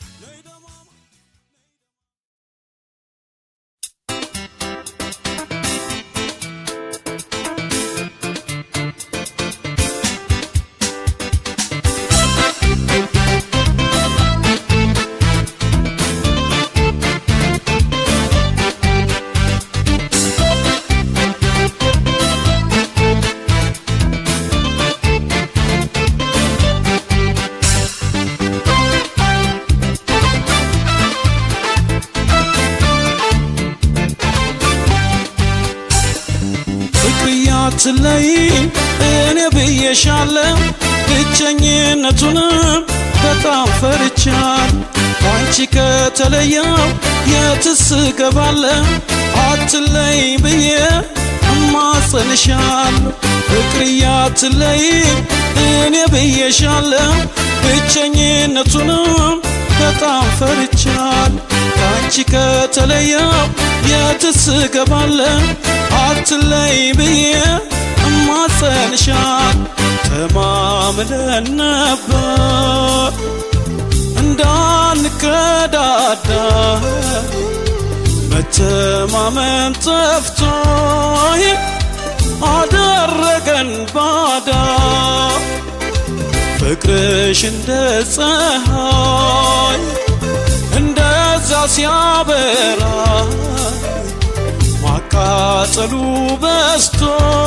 ትለይ እኔ ብዬሻለሁ ብቸኝነቱን በጣም ፈርቻለሁ አንቺ ከተለየው የትስ ገባለሁ አትለይ ብዬ እማጸንሻለሁ ፍቅርያ ትለይ እኔ ብዬሻለሁ ብቸኝነቱን በጣም ፈርቻለሁ አንቺ ከተለየው የትስ ገባለሁ አትለይ ብዬ እማጸንሻለሁ ተማምለን ነበር እንዳንከዳዳ መተማመን ጠፍቶ አደረገን ባዳ ፍቅርሽ እንደ ፀሐይ እንደዛ ሲያበራ ማቃጠሉ በስቶ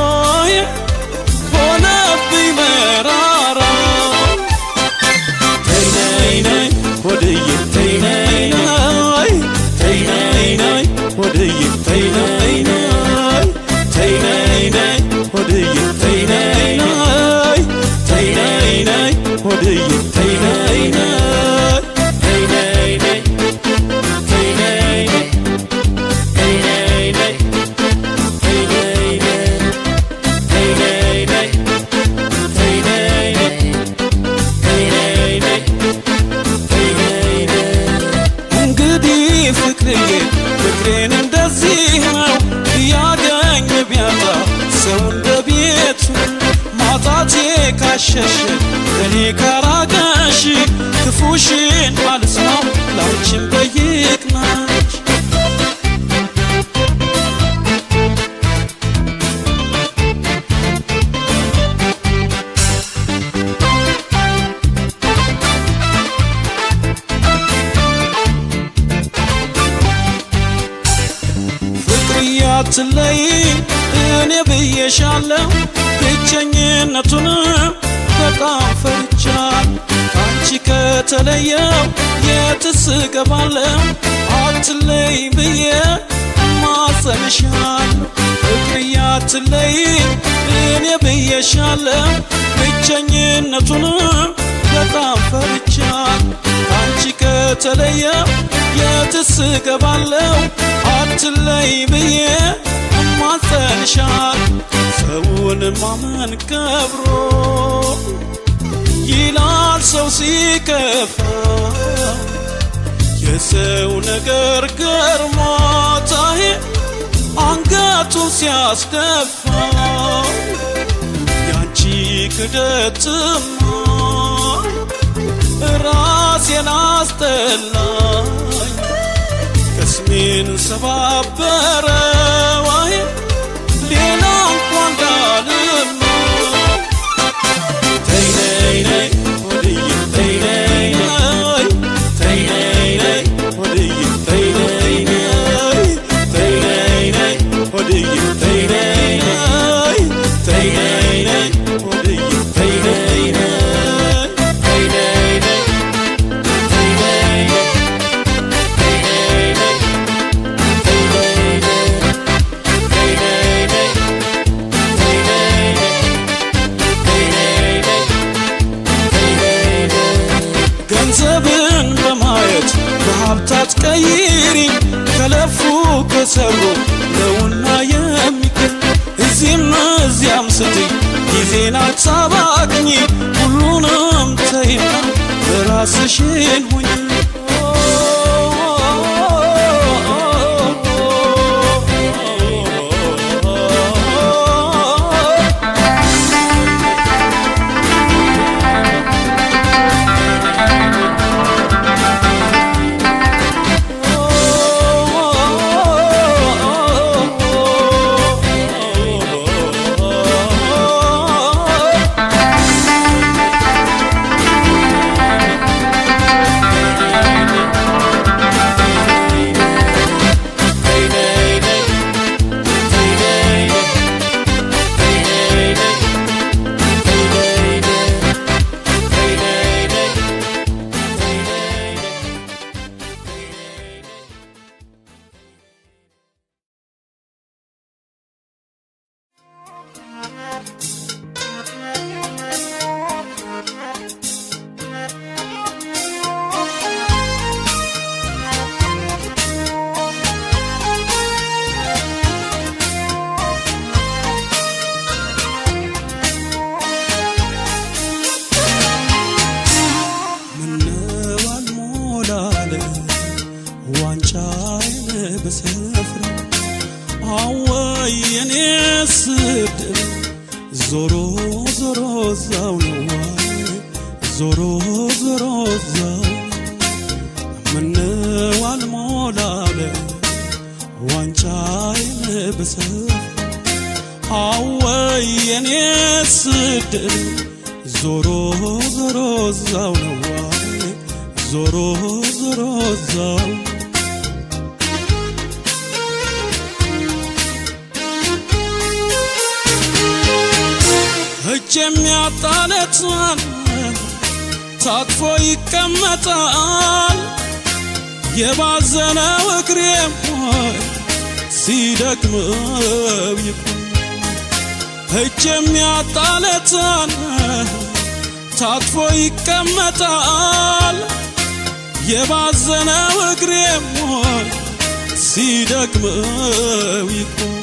ሆነብኝ መራራ ተይ ነይ ወደዬ ተይ ነይ ወደዬ ተይ ነይ ከሸሸ እኔ ካራቀሽ ክፉሽን አልስማው ላንቺም በይቅናሽ ፍቅርያትለይ እኔ ብዬሻለሁ ብቸኝነቱን በጣም ፈርቻለሁ አንቺ ከተለየው የትስ እገባለሁ አትለይ ብዬ ማጸንሻለሁ ፍቅርያትለይ እኔ ብዬሻለሁ ብቸኝነቱን በጣም ፈርቻለሁ አንቺ ከተለየው የትስ እገባለሁ አትለይ ብዬ ማጸንሻለሁ ሰውን ማመን ከብሮ ይላል ሰው ሲከፋ የሰው ነገር ገርሞታዬ አንገቱን ሲያስደፋ ያንቺ ክደትማ ራሴን አስጠላኝ ቅስሜን ሰባበረው ሌላ እንኳን እንዳልማ ተይ ነይ ነይ ወዲዬ ተይ ነይ ነይ ተይ ነይ ነይ ወዲዬ ተይ ነይ ነይ ተይ ነይ ነይ ወዲዬ ተይ ነይ ነይ ተይ ነይ ነይ ወዲዬ ተይ ነይ ነይ ተይ ነይ ነይ ተይ ነይ ገንዘብን በማየት በሀብታት ቀይሪኝ ከለፉ ከሰሩ ነውና የሚገኝ እዚህም እዚያም ስትይ ጊዜን አታባክኝ ሁሉንም ተይና በራስሽን ሁኚ ዞሮ ዞሮ ዛው ነው ዞሮ ዞሮ ዛው ምነው አልሞላለ ዋንጫዬን በሰፍ አወይ የኔስ ድል ዞሮ ዞሮ ዛው ነው ዞሮ ዞሮ ዛው የሚያጣለታል ታጥፎ ይቀመጣል የባዘነው እግሬም ሲደክመው ይቆም የሚያጣለታል ታጥፎ ይቀመጣል የባዘነው እግሬም ሲደክመው ይቆም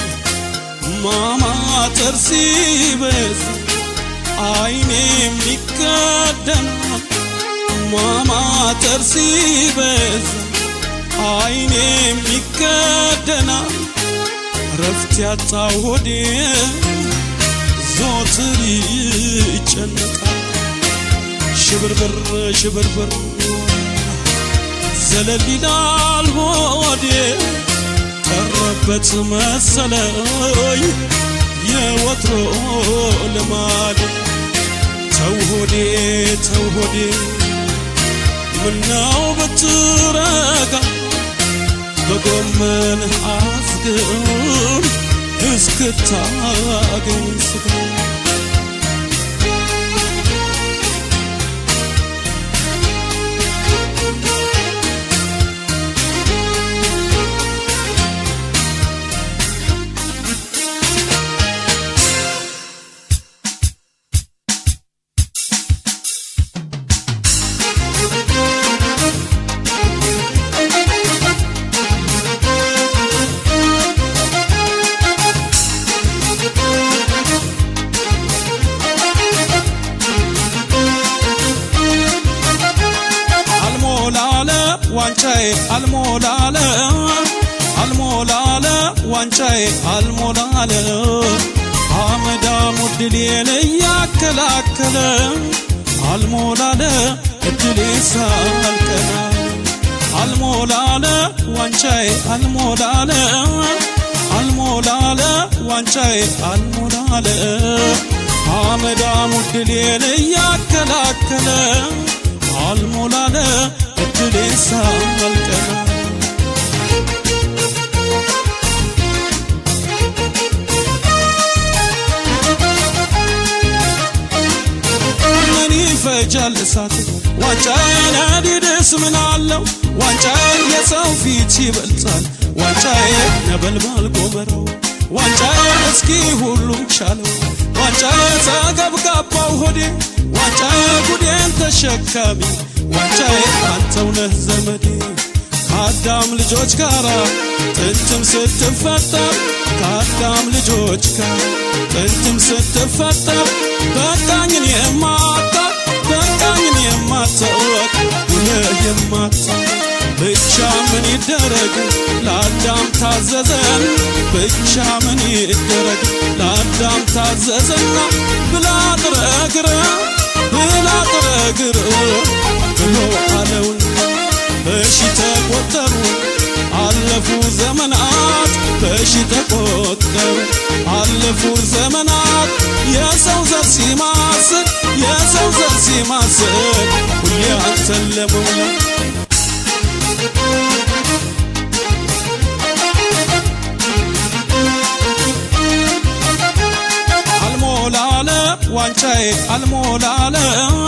ማማተር ሲበዝ አይኔም ይከደናል ማማተር ሲበዝ አይኔም ይከደናል ረፍት ያጣው ሆዴ ዞትር ይጨነቃል ሽብርብር ዘለል ይላል ሆዴ ቀረበት መሰለኝ የወትሮ ልማድ ተው ሆዴ ምነው ብትረጋ በጎመን አፍግር እስክታገኝ ስጋ አልሞላለ ዋንጫዬ አልሞላለ አመዳሙ ድሌን ያከላከለ አልሞላለ እድሌ ሳልከና አልሞላለ ዋንጫዬ አልሞላለ ዋንጫዬ አልሞላለ አመዳሙ ድሌን ያከላከለ አልሞላለ እድሌ ሳልከና ፈጃል እሳት ዋንጫዬን አዲደስ ምን አለው ዋንጫዬ የሰው ፊት ይበልጣል ዋንጫዬ ነበልባል ጎበረው ዋንጫዬ እስኪ ሁሉም ቻለው ዋንጫዬ ተገብጋባው ሆዴ ዋንጫዬ ጉዴን ተሸካሚ ዋንጫዬ አንተው ነህ ዘመዴ ከአዳም ልጆች ጋር ጥንትም ስትፈጠር ከአዳም ልጆች ጋር ጥንትም ስትፈጠር በቃኝን የማታወቅ ብቻ ምን ይደረግ ለአዳም ታዘዘን ብቻ ምን ይደረግ ለአዳም ታዘዘና ብላ ጥረግረ ብሎ አለውን በሺ ተቆጠሩ አለፉ ዘመናት በሺ ተቆጠሩ አለፉ ዘመናት የሰው ዘር ሲማስል ሁሌ አንተን ለመውለድ አልሞላለ ዋንጫዬ አልሞላለ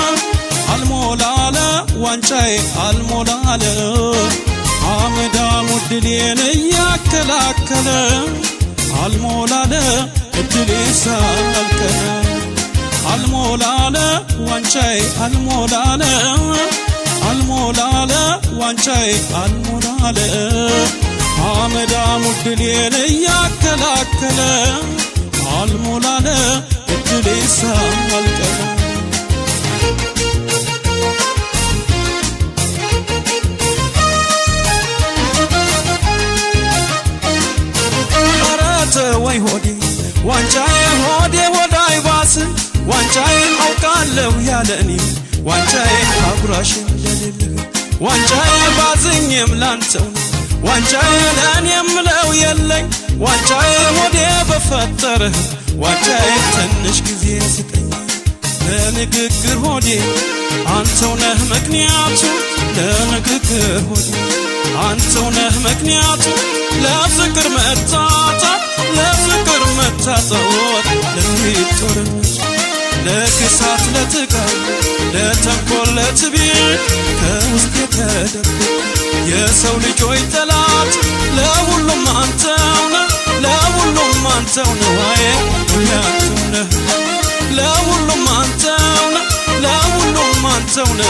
ዋንጫዬ አልሞላለ አመዳሙ ድሌን ያከላከለ አልሞላለ እድሌ ሳልከና አልሞላለ ዋንጫዬ አልሞላለ ዋንጫዬ አልሞላለ አመዳሙ ድሌን ያከላከለ አልሞላለ እድሌ ሳልከና ወይ ሆዴ ዋንጫዬ ሆዳይ ባስ ዋንጫዬ አውቃለሁ ያለኔ ዋንጫዬ አጉራሽ እንደሌለ ዋንጫዬ ባዝኝም ላንተው ዋንጫዬ ለኔ የምለው የለኝ ዋንጫዬ ሆዴ በፈጠረህ ዋንጫዬ ትንሽ ጊዜ ስጠኝ ለንግግር ሆዴ አንተው ነህ ምክንያቱ ለንግግር ሆዴ አንተው ነህ ምክንያቱ ለፍቅር መታጣት ለሚጦርነት ለክሳት ለጥቃት ለተንኮል ለትዕቢት ከውስጥ የተደበቀ የሰው ልጆች ጠላት ለሁሉም አንተው ነህ አየ ሁሉም ነህ ለሁሉም አንተው ነህ ለሁሉም አንተው ነህ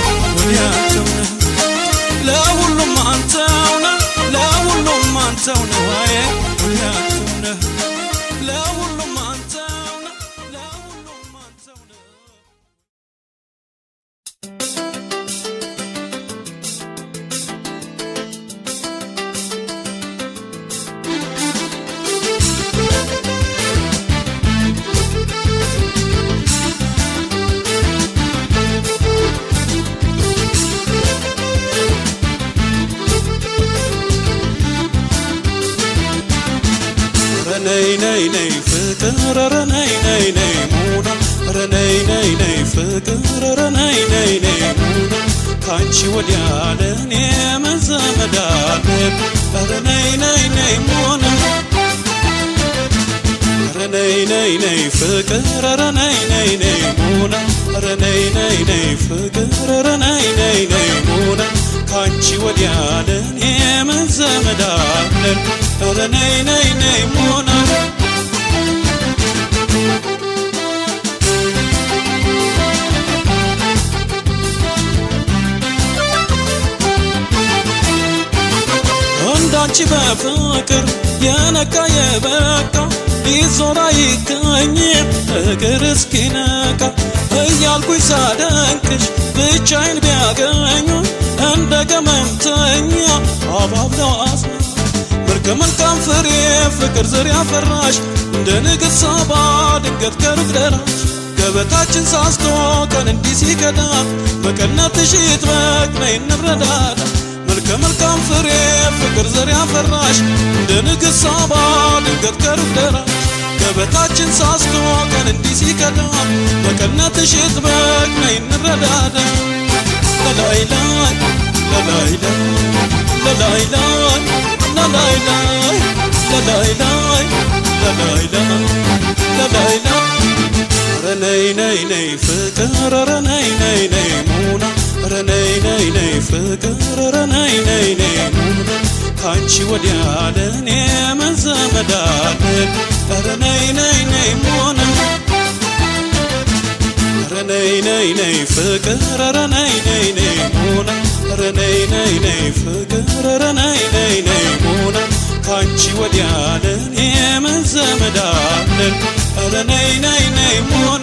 ለሁሉም አንተው ነህ አየ ሁሉም ነህ ለሁሉም አንተው ነህ ፍቅር ረነይ ነይ ነይ ሙና ረነይ ነይ ነይ ፍቅር ረነይ ነይ ነይ ሙና ካንቺ ወዲያ ለኔ መዘመዳለን ረነይ ነይ ነይ ሙና ረነይ ነይ ነይ ፍቅር ረነይ ነይ ነይ ሙና ረነይ ነይ ነይ ፍቅር ረነይ ነይ ነይ ሙና ካንቺ ወዲያ ለኔ መዘመዳለን ረነይ ነይ ነይ ሙና እንዳንቺ በፍቅር የነካ የበቃ ሊዞራ ይገኝ እግር እስኪነካ እያልኩኝ ሳደንቅሽ ብቻዬን ቢያገኙ እንደ ገመምተኛ አባብለው አስና መልካም ፍሬ ፍቅር ዘር ያፈራሽ እንደ ንግሥት ሳባ ድንገት ከሩቅ ደራሽ ገበታችን ሳስቶ ቀን እንዲህ ሲከዳ በቀናትሽ ይጥበቅ ነይ እንረዳዳ መልካም ፍሬ ፍቅር ዘር ያፈራሽ እንደ ንግሥት ሳባ ድንገት ከሩቅ ደራሽ ገበታችን ሳስቶ ቀን እንዲህ ሲከዳ በቀናትሽ ይጥበቅ ነይ እንረዳዳ ላላይ ላይ ላላይ ላይ ላላይ ላይ ላላይ ላይ ላላይ ላይ ላላይ ላይ ላላይ ላይ ረነይ ነይ ነይ ፍቅር ረነይ ነይ ነይ ሙና ረነይ ነይ ነይ ፍቅር ረነይ ነይ ነይ ሙና ካንቺ ወዲያ ለኔ መዘመዳለን ረነይ ነይ ነይ ሙና ረነይ ነይ ነይ ፍቅር ረነይ ነይ ነይ ሙና ረነይ ነይ ነይ ፍቅር ረነይ ነይ ነይ ሙና ካንቺ ወዲያ ለኔ መዘመዳለን ረነይ ነይ ነይ ሙና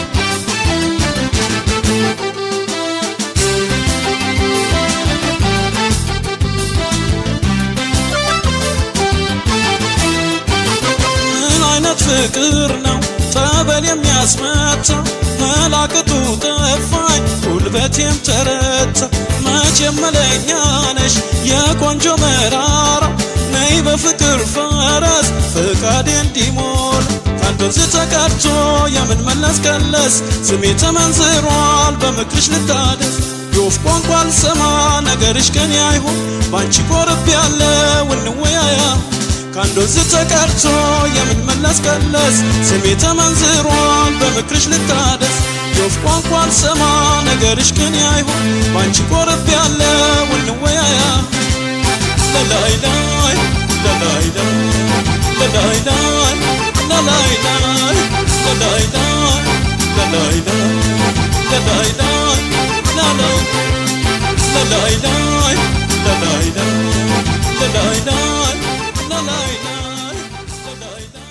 ምን አይነት ፍቅር ነው ጠበል የሚያስመታ መላቅጡ ጠፋኝ ጉልበቴም ተረታ መቼም መለኛ ነሽ የቆንጆ መራራ ነይ በፍቅር ፈረስ ፍቃዴ እንዲሞላ ካንተ ዝተቀርቶ የምን መለስ ከለስ ስሜ ተመንዝሯል በምክርሽ ልታደስ የወፍ ቋንቋ ልሰማ ነገርሽ ከኔ አይሆን ባንቺ ኮርቤያለሁ እንወያያ ካንተ ዝተቀርቶ የምን መለስ ከለስ ስሜ ተመንዝሯል በምክርሽ ልታደስ የወፍ ቋንቋ ልሰማ ነገርሽ ከኔ አይሆን ባንቺ ኮርቤያለሁ እንወያያ ላላይ ላይ ላላይ ላይ ላላይ ላይ ላላይ ላይ ላላይ ላይ ላላይ ላይ ላላይ ላይ ላላይ ላላይ ላይ ላላይ ላይ ላላይ ላይ ላላይ ላይ ላላይ ላይ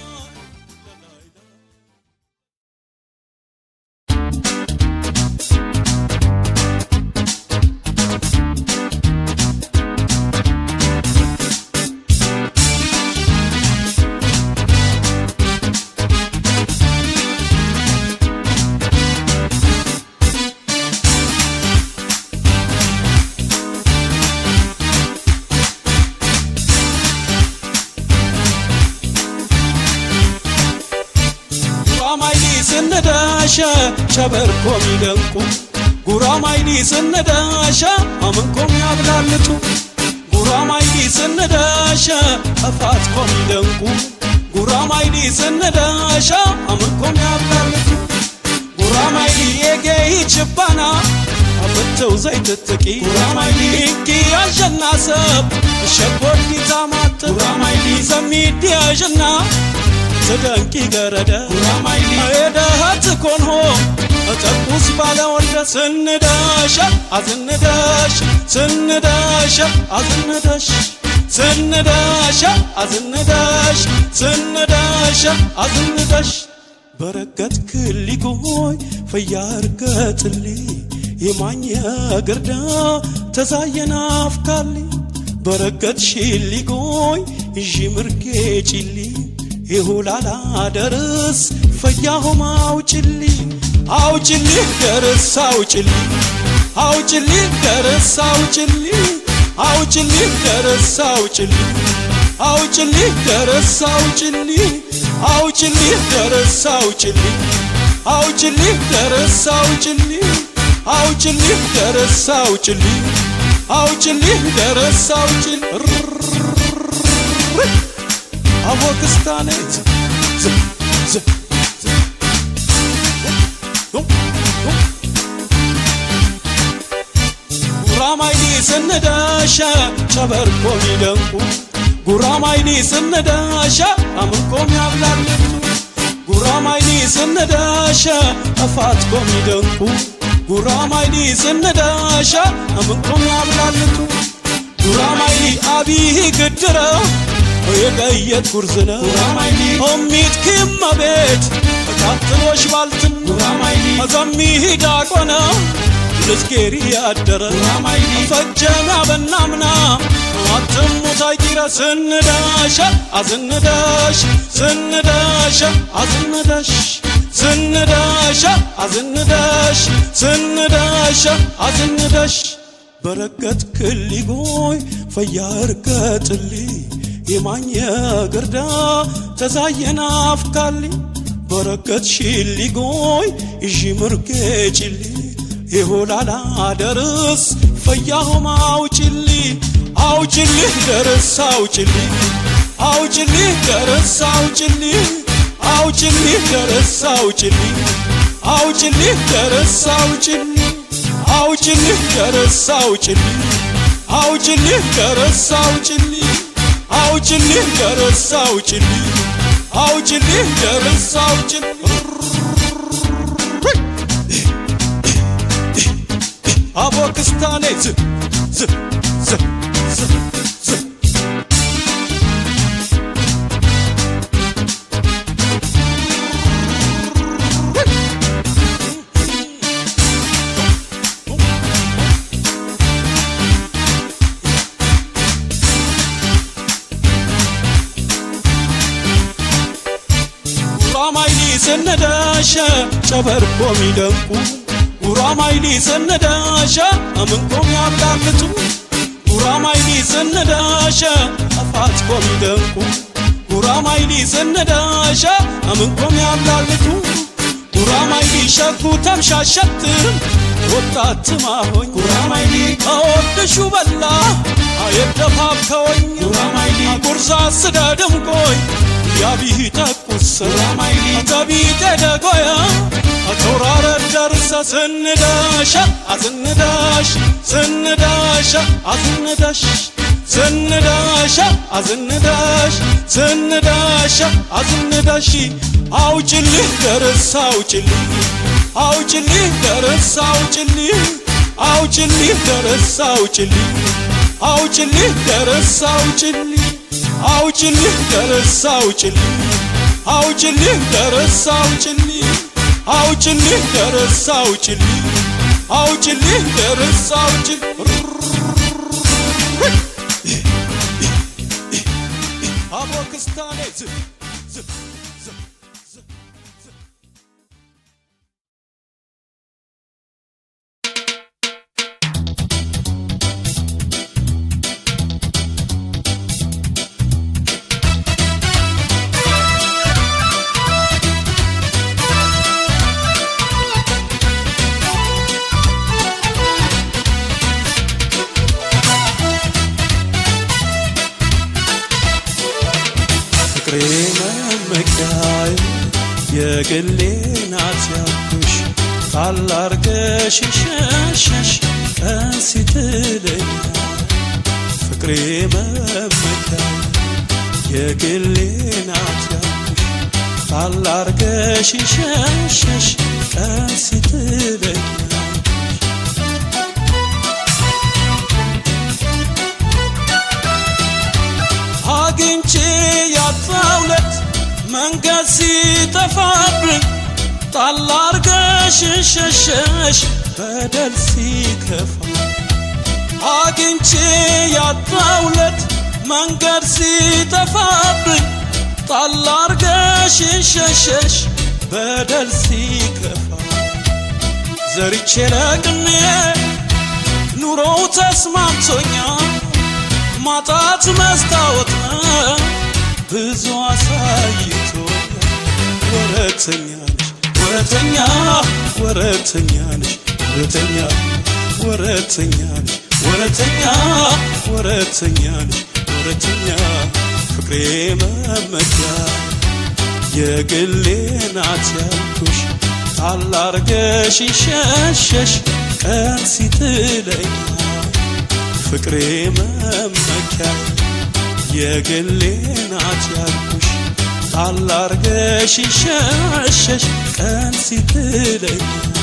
ሸበርኮም ይደንቁ ጉራማይዲ ስነዳሻ አመንኮም ያብላልቱ ጉራማይዲ ስነዳሻ አፋትኮም ይደንቁ ጉራማይዲ ስነዳሻ አመንኮም ያብላልቱ ጉራማይዲ የገይ ችባና አበተው ዘይትጥቂ ጉራማይዲ ኪ አሸናሰብ ሸቆዲ ታማት ጉራማይዲ ሰሚዲ አሸና ዘደንቂ ገረደ ጉራማይዲ አይደሃት ኮንሆ አጠቁስ ባለወልደ ስንዳሽ አዝንዳሽ ስንዳሽ አዝንዳሽ ስንዳሽ አዝንዳሽ ስንዳሽ አዝንዳሽ በረከት ክሊጎይ ፈያርከትሊ የማኛ ገርዳ ተዛየና አፍካሊ በረከት ሽሊጎይ ይምርጌጭሊ ይሁላላ ደርስ ፈያሁማ አውጭሊ አውጭሊ ደርስ አውጭሊ አውጭሊ ደርስ አውጭሊ አውጭሊ ደርስ አውጭሊ አውጭሊ ደርስ አውጭሊ አውጭልኝ ደረስ አውጭልኝ አውጭልኝ ደረስ አውጭልኝ አውጭልኝ ደረስ አውጭልኝ አውጭልኝ ደረስ አውጭልኝ አቦክስታኔ ጉራማይኒ ስንዳሻ ጨበርቆም ይደንቁ ጉራማይኒ ስንዳሻ አምንቆም ያብላልቱ ጉራማይኒ ስንዳሻ አፋትቆም ይደንቁ ጉራማይኒ ስንዳሻ አምንቆም ያብላልቱ ጉራማይኒ አቢህ ግድራ የገየት ጉርዝነ ጉራማይኒ ኦሚት ከመቤት ታጥሎሽ ባልትን ጉራማይኒ አዛሚህ ዳቆና ልስኬሪ ያደረ ጉራማይኒ ፈጀና በናምና አትሙታይ ዲረስ ስንዳሻ አዝንዳሽ ስንዳሻ አዝንዳሽ ስንዳሻ አዝንዳሽ ስንዳሻ አዝንዳሽ በረከት ክሊጎይ ፈያርከትሊ የማኛ ገርዳ ተዛየና አፍካሊ በረከት ሽሊጎይ ይጅምርከችሊ ይሆላላ ደርስ ፈያሁማ አውጭሊ አውጭሊ ደርስ አውጭሊ አውጭሊ ደርስ አውጭሊ አውጭሊ ደርስ አውጭሊ አውጭሊ ደርስ አውጭሊ አውጭሊ ደርስ አውጭሊ አውጭሊ ደርስ አውጭሊ አውጭሊ ደርስ አውጭሊ አውጭሊ ደርስ አውጭሊ አቦክስታኔ ዝ ጉራማይኒ ስንዳሻ ጨበርቆም ይደንቁ ጉራማይኒ ስንዳሻ አምንቆም ያብላልቱ ጉራማይኒ ስንዳሻ አፋትቆም ይደንቁ ጉራማይኒ ስንዳሻ አምንቆም ያብላልቱ ጉራማይኒ ሸኩ ተምሻሸትም ወጣት ማሆኝ ጉራማይኒ አወድሹ በላ አየደፋብ ከወኝ ጉራማይኒ ጉርዛ ስደድምቆይ ያቢህ ተቁስ ጉራማይኒ ተቢተ ደጎያ አቶራረ ደርሰ ስንዳሻ አዝንዳሽ ስንዳሻ አዝንዳሽ ስንዳሻ አዝንዳሽ ስንዳሻ አዝንዳሽ አውጭልህ ደርስ አውጭልህ አውጭልህ ደርስ አውጭልህ አውጭልህ ደርስ አውጭልህ አውጭልህ ደርስ አውጭልህ አውጭልህ ደርስ አውጭልህ አውጭልህ ደርስ አውጭልህ አውጭልህ ደርስ አውጭልህ አውጭልህ ደርስ አውጭልህ አቦክስታኔ የግሌናት ያኩሽ ታላርገሽ ሸሸሽ አንሲትለኝ ፍቅሬ መመኪያ የግሌናት ያኩሽ ታላርገሽ ሸሸሽ አንሲትለኝ አግኝቼ ያጣውለት መንገድ ሲጠፋብኝ ጣላርገሽ ሸሸሽ በደል ሲከፋ አግኝቼ ያጣውለት መንገድ ሲጠፋብኝ ጣላርገሽ ሸሸሽ በደል ሲከፋ ዘርቼ ለቅሜ ኑሮው ተስማምቶኛል ማጣት መስታወት ብዙ አሳይቶ ወረተኛ ወረተኛ ወረተኛ ወረተኛ ወረተኛ ወረተኛ ወረተኛ ወረተኛ ፍቅሬ መመኪያ የግሌ ናት ያልኩሽ ታላርገሽ ሸሸሽ ቀን ሲጥለኝ ፍቅሬ መመኪያ የግሌ ናት ያልኩሽ ታላርገሽ ሸሸሽ ቀን ሲጥለኝ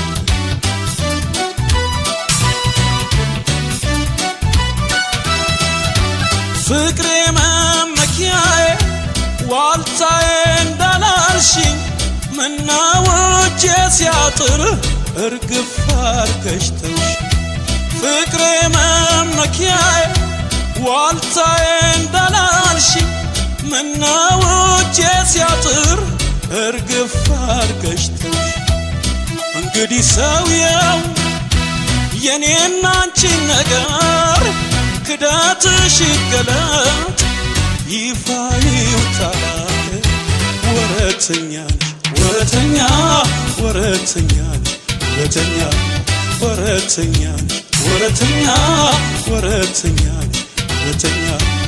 ፍቅሬ መመኪያዬ ዋልታዬ እንዳላልሽኝ ምነው እጄ ሲያጥር እርግፍ አርገሽ ተውሽ ፍቅሬ መመኪያዬ ዋልታዬ እንዳላልሽኝ ምነው እጄ ሲያጥር እርግፍ አርገሽ ተውሽ እንግዲህ ሰውየው የኔና አንቺ ነገር ክዳትሽ ይገለጥ ይፋ ይውጣል ወረተኛ ወረተኛ ወረተኛ ወረተኛ ወረተኛ ወረተኛ ወረተኛ ወረተኛ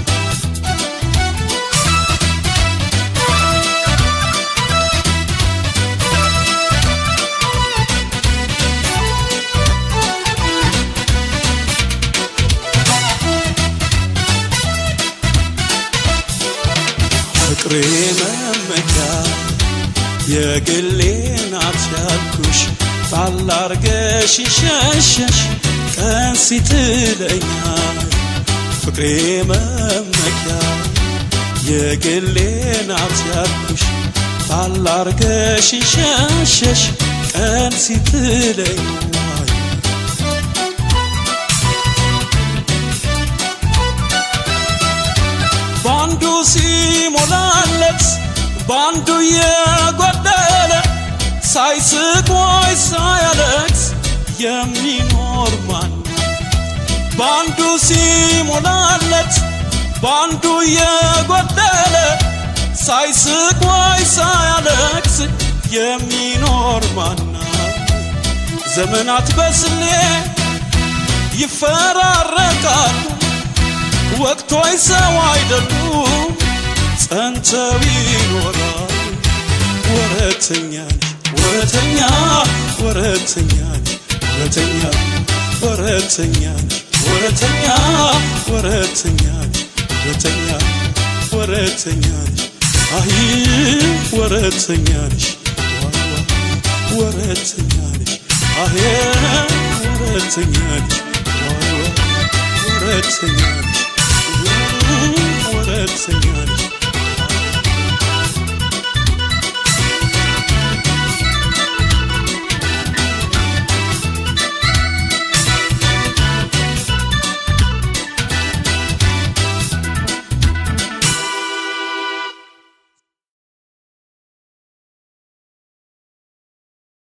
ፍቅሬ መመኪያ የግሌ ናት ያልኩሽ ታላርገሽ ሸሸሽ ቀን ሲጥለኝ ፍቅሬ መመኪያ የግሌ ናት ያልኩሽ ታላርገሽ ሸሸሽ ቀን ሲጥለኝ ባንዱ ሲሞላለት ባንዱ የጎደለ ሳይስቅ ወይ ሳያለቅስ የሚኖር ማን ባንዱ ሲሞላለት ባንዱ የጎደለ ሳይስቅ ወይ ሳያለቅስ የሚኖር ማን ዘመናት በስሌ ይፈራረቃሉ ወቅቶይ ሰው አይደሉም ጸንተው ይኖራል ወረተኛ ወረተኛ ወረተኛ ወረተኛ ወረተኛ ወረተኛ ወረተኛ ወረተኛ ወረተኛ አይ ወረተኛ ወረተኛ አይ ወረተኛ ወረተኛ